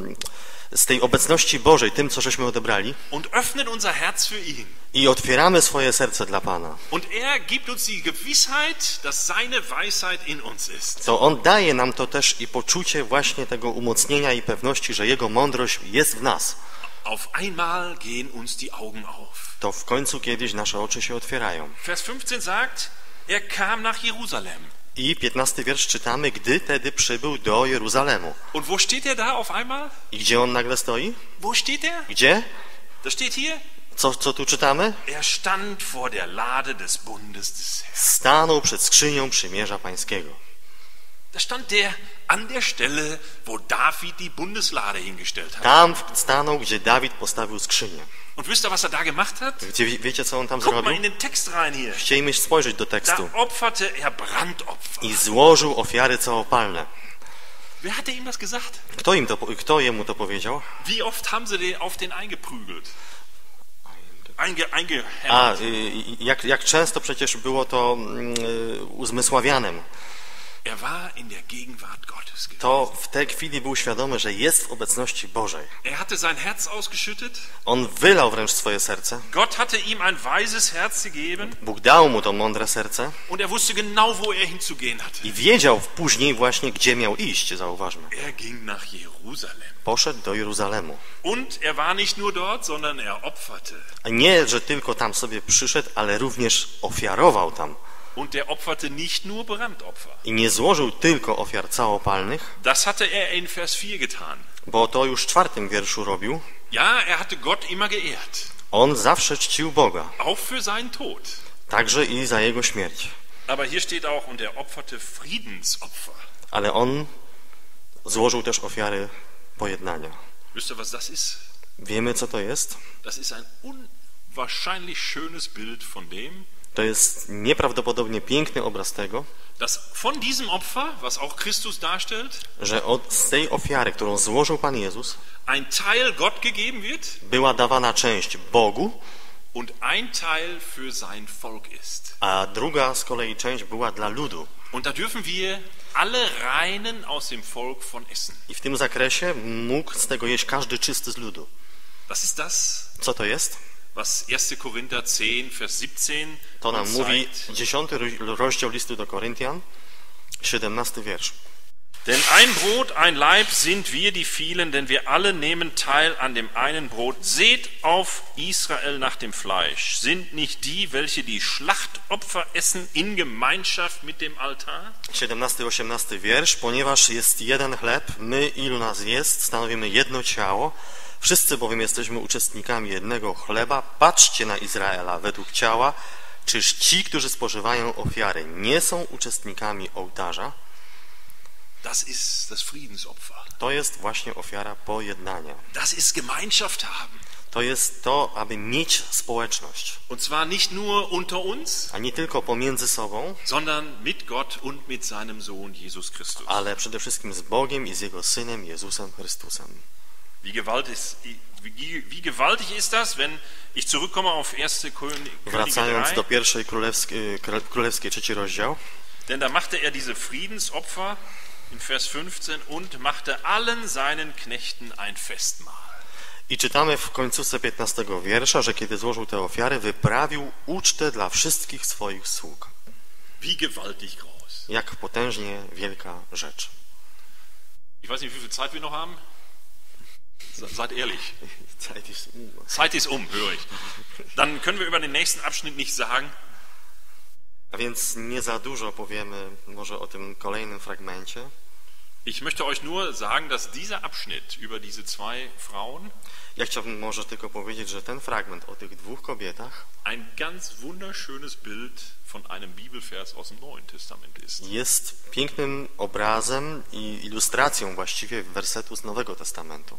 Speaker 1: z tej obecności Bożej, tym, co żeśmy odebrali,
Speaker 2: und öffnen unser Herz für ihn,
Speaker 1: i otwieramy swoje serce dla Pana,
Speaker 2: und er gibt uns die Gewissheit, dass seine Weisheit in uns ist,
Speaker 1: to On daje nam to też i poczucie właśnie tego umocnienia i pewności, że Jego mądrość jest w nas.
Speaker 2: auf einmal gehen uns die Augen auf.
Speaker 1: To w końcu kiedyś nasze oczy się otwierają.
Speaker 2: Vers 15 sagt, er kam nach Jerusalem.
Speaker 1: I 15 wiersz czytamy, gdy tedy przybył do Jeruzalemu.
Speaker 2: Und wo steht er da auf einmal?
Speaker 1: I gdzie on nagle stoi?
Speaker 2: Wo steht er?
Speaker 1: Gdzie?
Speaker 2: Das steht hier.
Speaker 1: Co tu czytamy?
Speaker 2: Er stand vor der Lade des Bundes des Herrn.
Speaker 1: Stanął przed skrzynią przymierza pańskiego.
Speaker 2: Da stand der an der Stelle, wo David die Bundeslade hingestellt hat.
Speaker 1: Tam stanął, gdzie Dawid postawił skrzynię.
Speaker 2: Und wisst ihr, was er da gemacht hat?
Speaker 1: Wiecie, co on tam
Speaker 2: Guck mal
Speaker 1: zrobił?
Speaker 2: in den Text rein hier.
Speaker 1: Chcieliśmy spojrzeć do tekstu.
Speaker 2: Da opferte er Brandopfer.
Speaker 1: I złożył ofiary całopalne.
Speaker 2: Wer hat ihm das gesagt?
Speaker 1: Kto jemu to powiedział?
Speaker 2: Wie oft haben sie auf den eingeprügelt?
Speaker 1: A, jak często przecież było to uzmysławianem.
Speaker 2: Er war in der Gegenwart Gottes gewesen.
Speaker 1: To w tej chwili był świadomy, że jest w obecności Bożej.
Speaker 2: Er hatte sein Herz ausgeschüttet.
Speaker 1: On wylał wręcz swoje serce.
Speaker 2: Gott hatte ihm ein weises Herz gegeben.
Speaker 1: Bóg dał mu to mądre serce.
Speaker 2: Und er wusste genau, wo er hinzugehen hatte.
Speaker 1: I wiedział później właśnie, gdzie miał iść, zauważmy.
Speaker 2: Er ging nach Jerusalem.
Speaker 1: Poszedł do Jeruzalemu.
Speaker 2: Und er war nicht nur dort, sondern er opferte.
Speaker 1: A nie, że tylko tam sobie przyszedł, ale również ofiarował tam.
Speaker 2: Und er opferte nicht nur Brandopfer.
Speaker 1: I nie złożył tylko ofiar całopalnych,
Speaker 2: Das hatte er in Vers 4 getan.
Speaker 1: bo to już w 4 wierszu robił.
Speaker 2: Ja, er hatte Gott immer geehrt.
Speaker 1: On zawsze czcił Boga,
Speaker 2: Auch für seinen Tod.
Speaker 1: także i za jego śmierć.
Speaker 2: Aber hier steht auch, und er opferte Friedensopfer.
Speaker 1: Ale on złożył też ofiary pojednania.
Speaker 2: Wisst ihr, was das ist?
Speaker 1: Wiemy, co to jest?
Speaker 2: Das ist ein unwahrscheinlich schönes Bild von dem,
Speaker 1: To jest nieprawdopodobnie piękny obraz tego,
Speaker 2: dass von diesem Opfer, was auch Christus darstellt,
Speaker 1: że z tej ofiary, którą złożył Pan Jezus,
Speaker 2: ein Teil Gott gegeben wird
Speaker 1: była dawana część Bogu,
Speaker 2: und ein Teil für sein Volk ist.
Speaker 1: a druga z kolei część była dla ludu.
Speaker 2: Und da dürfen wir alle Reinen aus dem Volk von essen.
Speaker 1: I w tym zakresie mógł z tego jeść każdy czysty z ludu.
Speaker 2: Das ist das,
Speaker 1: Co to jest?
Speaker 2: was 1. Korinther 10, Vers 17
Speaker 1: To nam
Speaker 2: uns
Speaker 1: mówi
Speaker 2: zeigt.
Speaker 1: 10 rozdział listu do Koryntian, 17 wiersz.
Speaker 2: Denn ein Brot, ein Leib sind wir die vielen, denn wir alle nehmen teil an dem einen Brot. Seht auf Israel nach dem Fleisch. Sind nicht die, welche die Schlachtopfer essen, in Gemeinschaft mit dem Altar?
Speaker 1: 17-18 wiersz. Ponieważ jest jeden chleb, my, ilu nas jest, stanowimy jedno ciało. Wszyscy bowiem jesteśmy uczestnikami jednego chleba. Patrzcie na Izraela według ciała. Czyż ci, którzy spożywają ofiary, nie są uczestnikami ołtarza?
Speaker 2: Das ist das Friedensopfer.
Speaker 1: To jest właśnie ofiara pojednania.
Speaker 2: Das ist Gemeinschaft haben.
Speaker 1: To jest to, aby mieć społeczność.
Speaker 2: Und zwar nicht nur unter uns,
Speaker 1: A nie tylko pomiędzy sobą,
Speaker 2: sondern mit Gott und mit seinem Sohn Jesus Christus.
Speaker 1: ale przede wszystkim z Bogiem i z Jego Synem Jezusem Chrystusem.
Speaker 2: Wie gewaltig ist das, wenn ich zurückkomme auf 1. Könige
Speaker 1: Wracając
Speaker 2: 3,
Speaker 1: do pierwszej królewskiej 3 rozdział,
Speaker 2: denn da machte er diese Friedensopfer in Vers 15 und machte allen seinen Knechten ein Festmahl.
Speaker 1: i czytamy w końcówce 15 wiersza, że kiedy złożył te ofiary, wyprawił ucztę dla wszystkich swoich sług.
Speaker 2: Wie gewaltig groß.
Speaker 1: Jak potężnie wielka rzecz.
Speaker 2: Ich weiß nicht, wie viel Zeit wir noch haben. Seid ehrlich. Zeit ist höre ich. Dann können wir über den nächsten Abschnitt nicht sagen.
Speaker 1: A więc nie za dużo powiemy może o tym kolejnym fragmencie.
Speaker 2: Ich möchte euch nur sagen, dass dieser Abschnitt über diese zwei Frauen
Speaker 1: Ja chciałbym może tylko powiedzieć, że ten fragment o tych dwóch kobietach
Speaker 2: ein ganz wunderschönes Bild von einem Bibelvers aus dem Neuen Testament ist.
Speaker 1: jest pięknym obrazem i ilustracją właściwie wersetu z Nowego Testamentu.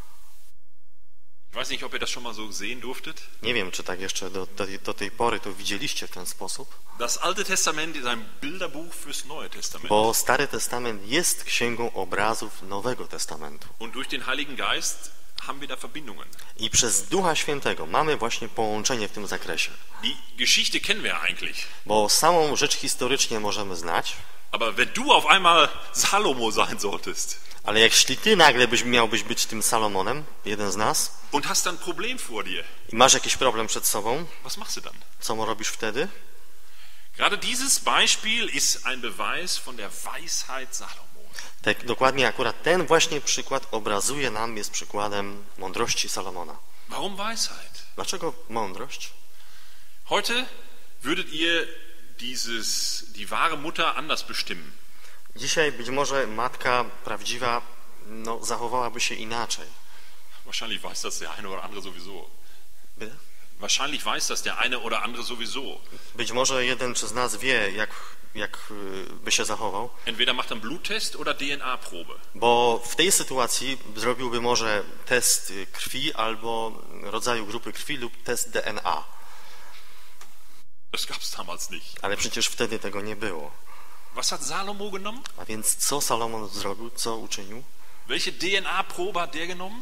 Speaker 2: Ich weiß nicht, ob ihr das schon mal so sehen durftet.
Speaker 1: Nie wiem, czy tak jeszcze do tej pory to widzieliście w ten sposób,
Speaker 2: Das Alte Testament ist ein Bilderbuch fürs Neue Testament.
Speaker 1: bo Stary Testament jest księgą obrazów Nowego Testamentu.
Speaker 2: Und durch den Heiligen Geist haben wir da Verbindungen.
Speaker 1: I przez Ducha Świętego mamy właśnie połączenie w tym zakresie.
Speaker 2: Die Geschichte kennen wir eigentlich.
Speaker 1: Bo samą rzecz historycznie możemy znać,
Speaker 2: Aber wenn du auf einmal Salomo sein solltest
Speaker 1: ale jeśli ty nagle miałbyś być tym Salomonem, jeden z nas,
Speaker 2: und hast dann ein Problem vor dir,
Speaker 1: i masz jakiś problem przed sobą,
Speaker 2: was machst du dann?
Speaker 1: co robisz wtedy?
Speaker 2: Gerade dieses Beispiel ist ein Beweis von der Weisheit Salomos.
Speaker 1: Tak, dokładnie akurat ten właśnie przykład obrazuje nam, jest przykładem mądrości Salomona.
Speaker 2: Warum Weisheit?
Speaker 1: Dlaczego mądrość?
Speaker 2: Heute würdet ihr die wahre Mutter anders bestimmen.
Speaker 1: Dzisiaj być może matka prawdziwa zachowałaby się inaczej.
Speaker 2: Wahrscheinlich weiß das der eine oder andere sowieso.
Speaker 1: Bitte?
Speaker 2: Wahrscheinlich weiß das der eine oder andere sowieso.
Speaker 1: Być może jeden z nas wie, jak by się zachował,
Speaker 2: Entweder macht er einen Bluttest oder DNA-Probe.
Speaker 1: bo w tej sytuacji zrobiłby może test krwi albo rodzaju grupy krwi lub test DNA.
Speaker 2: Das gab es damals nicht.
Speaker 1: Ale przecież wtedy tego nie było.
Speaker 2: Was hat Salomo genommen?
Speaker 1: A więc co Salomon zrobił, co uczynił?
Speaker 2: Welche DNA-Probe hat der genommen?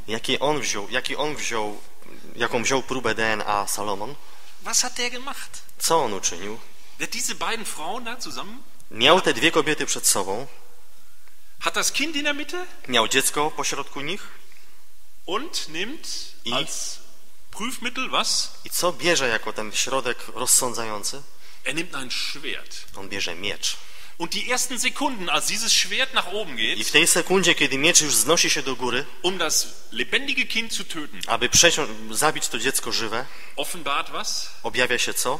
Speaker 1: Jaką wziął próbę DNA Salomon?
Speaker 2: Was hat der gemacht?
Speaker 1: Co on uczynił?
Speaker 2: Der hat diese beiden Frauen da zusammen,
Speaker 1: Miał te dwie kobiety przed sobą,
Speaker 2: hat das Kind in der Mitte
Speaker 1: miał dziecko pośrodku nich
Speaker 2: und nimmt
Speaker 1: I?
Speaker 2: als Prüfmittel was?
Speaker 1: i co bierze jako ten środek rozsądzający?
Speaker 2: Er nimmt ein Schwert.
Speaker 1: On bierze miecz.
Speaker 2: Und die ersten Sekunden, als dieses Schwert nach oben
Speaker 1: I
Speaker 2: geht,
Speaker 1: w tej sekundzie, kiedy miecz już wznosi się do góry,
Speaker 2: um das lebendige Kind zu töten,
Speaker 1: aby zabić to dziecko żywe,
Speaker 2: offenbart was?
Speaker 1: objawia się co?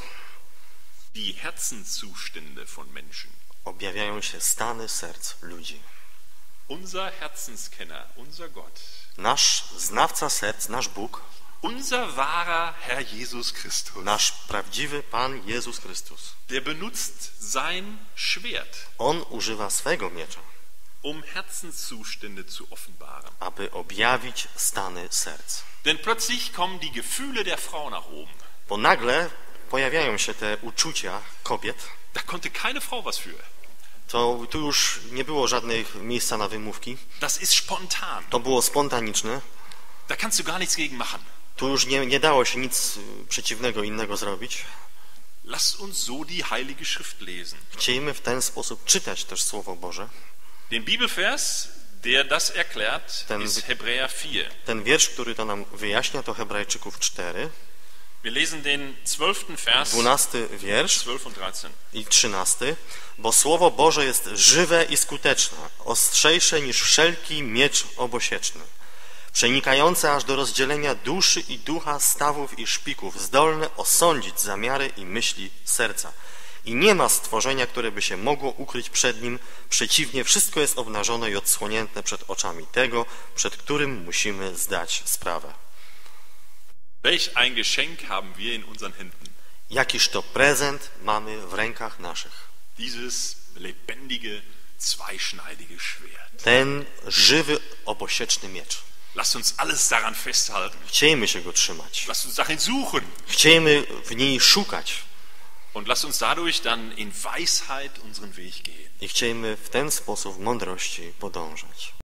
Speaker 2: Die Herzenszustände von Menschen.
Speaker 1: Objawiają się stany serc ludzi.
Speaker 2: Unser Herzenskenner, unser Gott,
Speaker 1: Nasz znawca serc, nasz Bóg,
Speaker 2: unser wahrer Herr Jesus Christus,
Speaker 1: nasz prawdziwy Pan Jezus Chrystus,
Speaker 2: der benutzt sein Schwert,
Speaker 1: On używa swego miecza,
Speaker 2: um Herzenszustände zu offenbaren.
Speaker 1: aby objawić stany serc.
Speaker 2: Denn plötzlich kommen die Gefühle der Frau nach oben.
Speaker 1: Bo nagle pojawiają się te uczucia kobiet,
Speaker 2: Da konnte keine Frau was für.
Speaker 1: to tu już nie było żadnych miejsca na wymówki,
Speaker 2: Das ist spontan.
Speaker 1: to było spontaniczne,
Speaker 2: Da kannst du gar nichts gegen machen.
Speaker 1: tu już nie dało się nic przeciwnego innego zrobić.
Speaker 2: Lasst uns so die Heilige Schrift lesen.
Speaker 1: Chcielibyśmy w ten sposób czytać też Słowo Boże.
Speaker 2: Den Bibelvers, der das erklärt, ist Hebräer 4.
Speaker 1: Ten wiersz, który to nam wyjaśnia, to Hebrajczyków 4,
Speaker 2: Wir lesen den 12. Vers,
Speaker 1: 12 wiersz
Speaker 2: 12 und 13.
Speaker 1: i 13. Bo Słowo Boże jest żywe i skuteczne, ostrzejsze niż wszelki miecz obosieczny, przenikające aż do rozdzielenia duszy i ducha, stawów i szpików, zdolne osądzić zamiary i myśli serca. I nie ma stworzenia, które by się mogło ukryć przed nim. Przeciwnie, wszystko jest obnażone i odsłonięte przed oczami tego, przed którym musimy zdać sprawę.
Speaker 2: Welch ein Geschenk haben wir in unseren Händen.
Speaker 1: Jakiż to prezent mamy w rękach naszych.
Speaker 2: Dieses lebendige, zweischneidige Schwert.
Speaker 1: Ten żywy, obosieczny miecz.
Speaker 2: Lasst uns alles daran festhalten.
Speaker 1: Chciejmy się go trzymać.
Speaker 2: Lasst uns darin suchen.
Speaker 1: Chciejmy w niej szukać.
Speaker 2: Und lasst uns dadurch dann in Weisheit unseren Weg gehen.
Speaker 1: I chciejmy w ten sposób w mądrości podążać.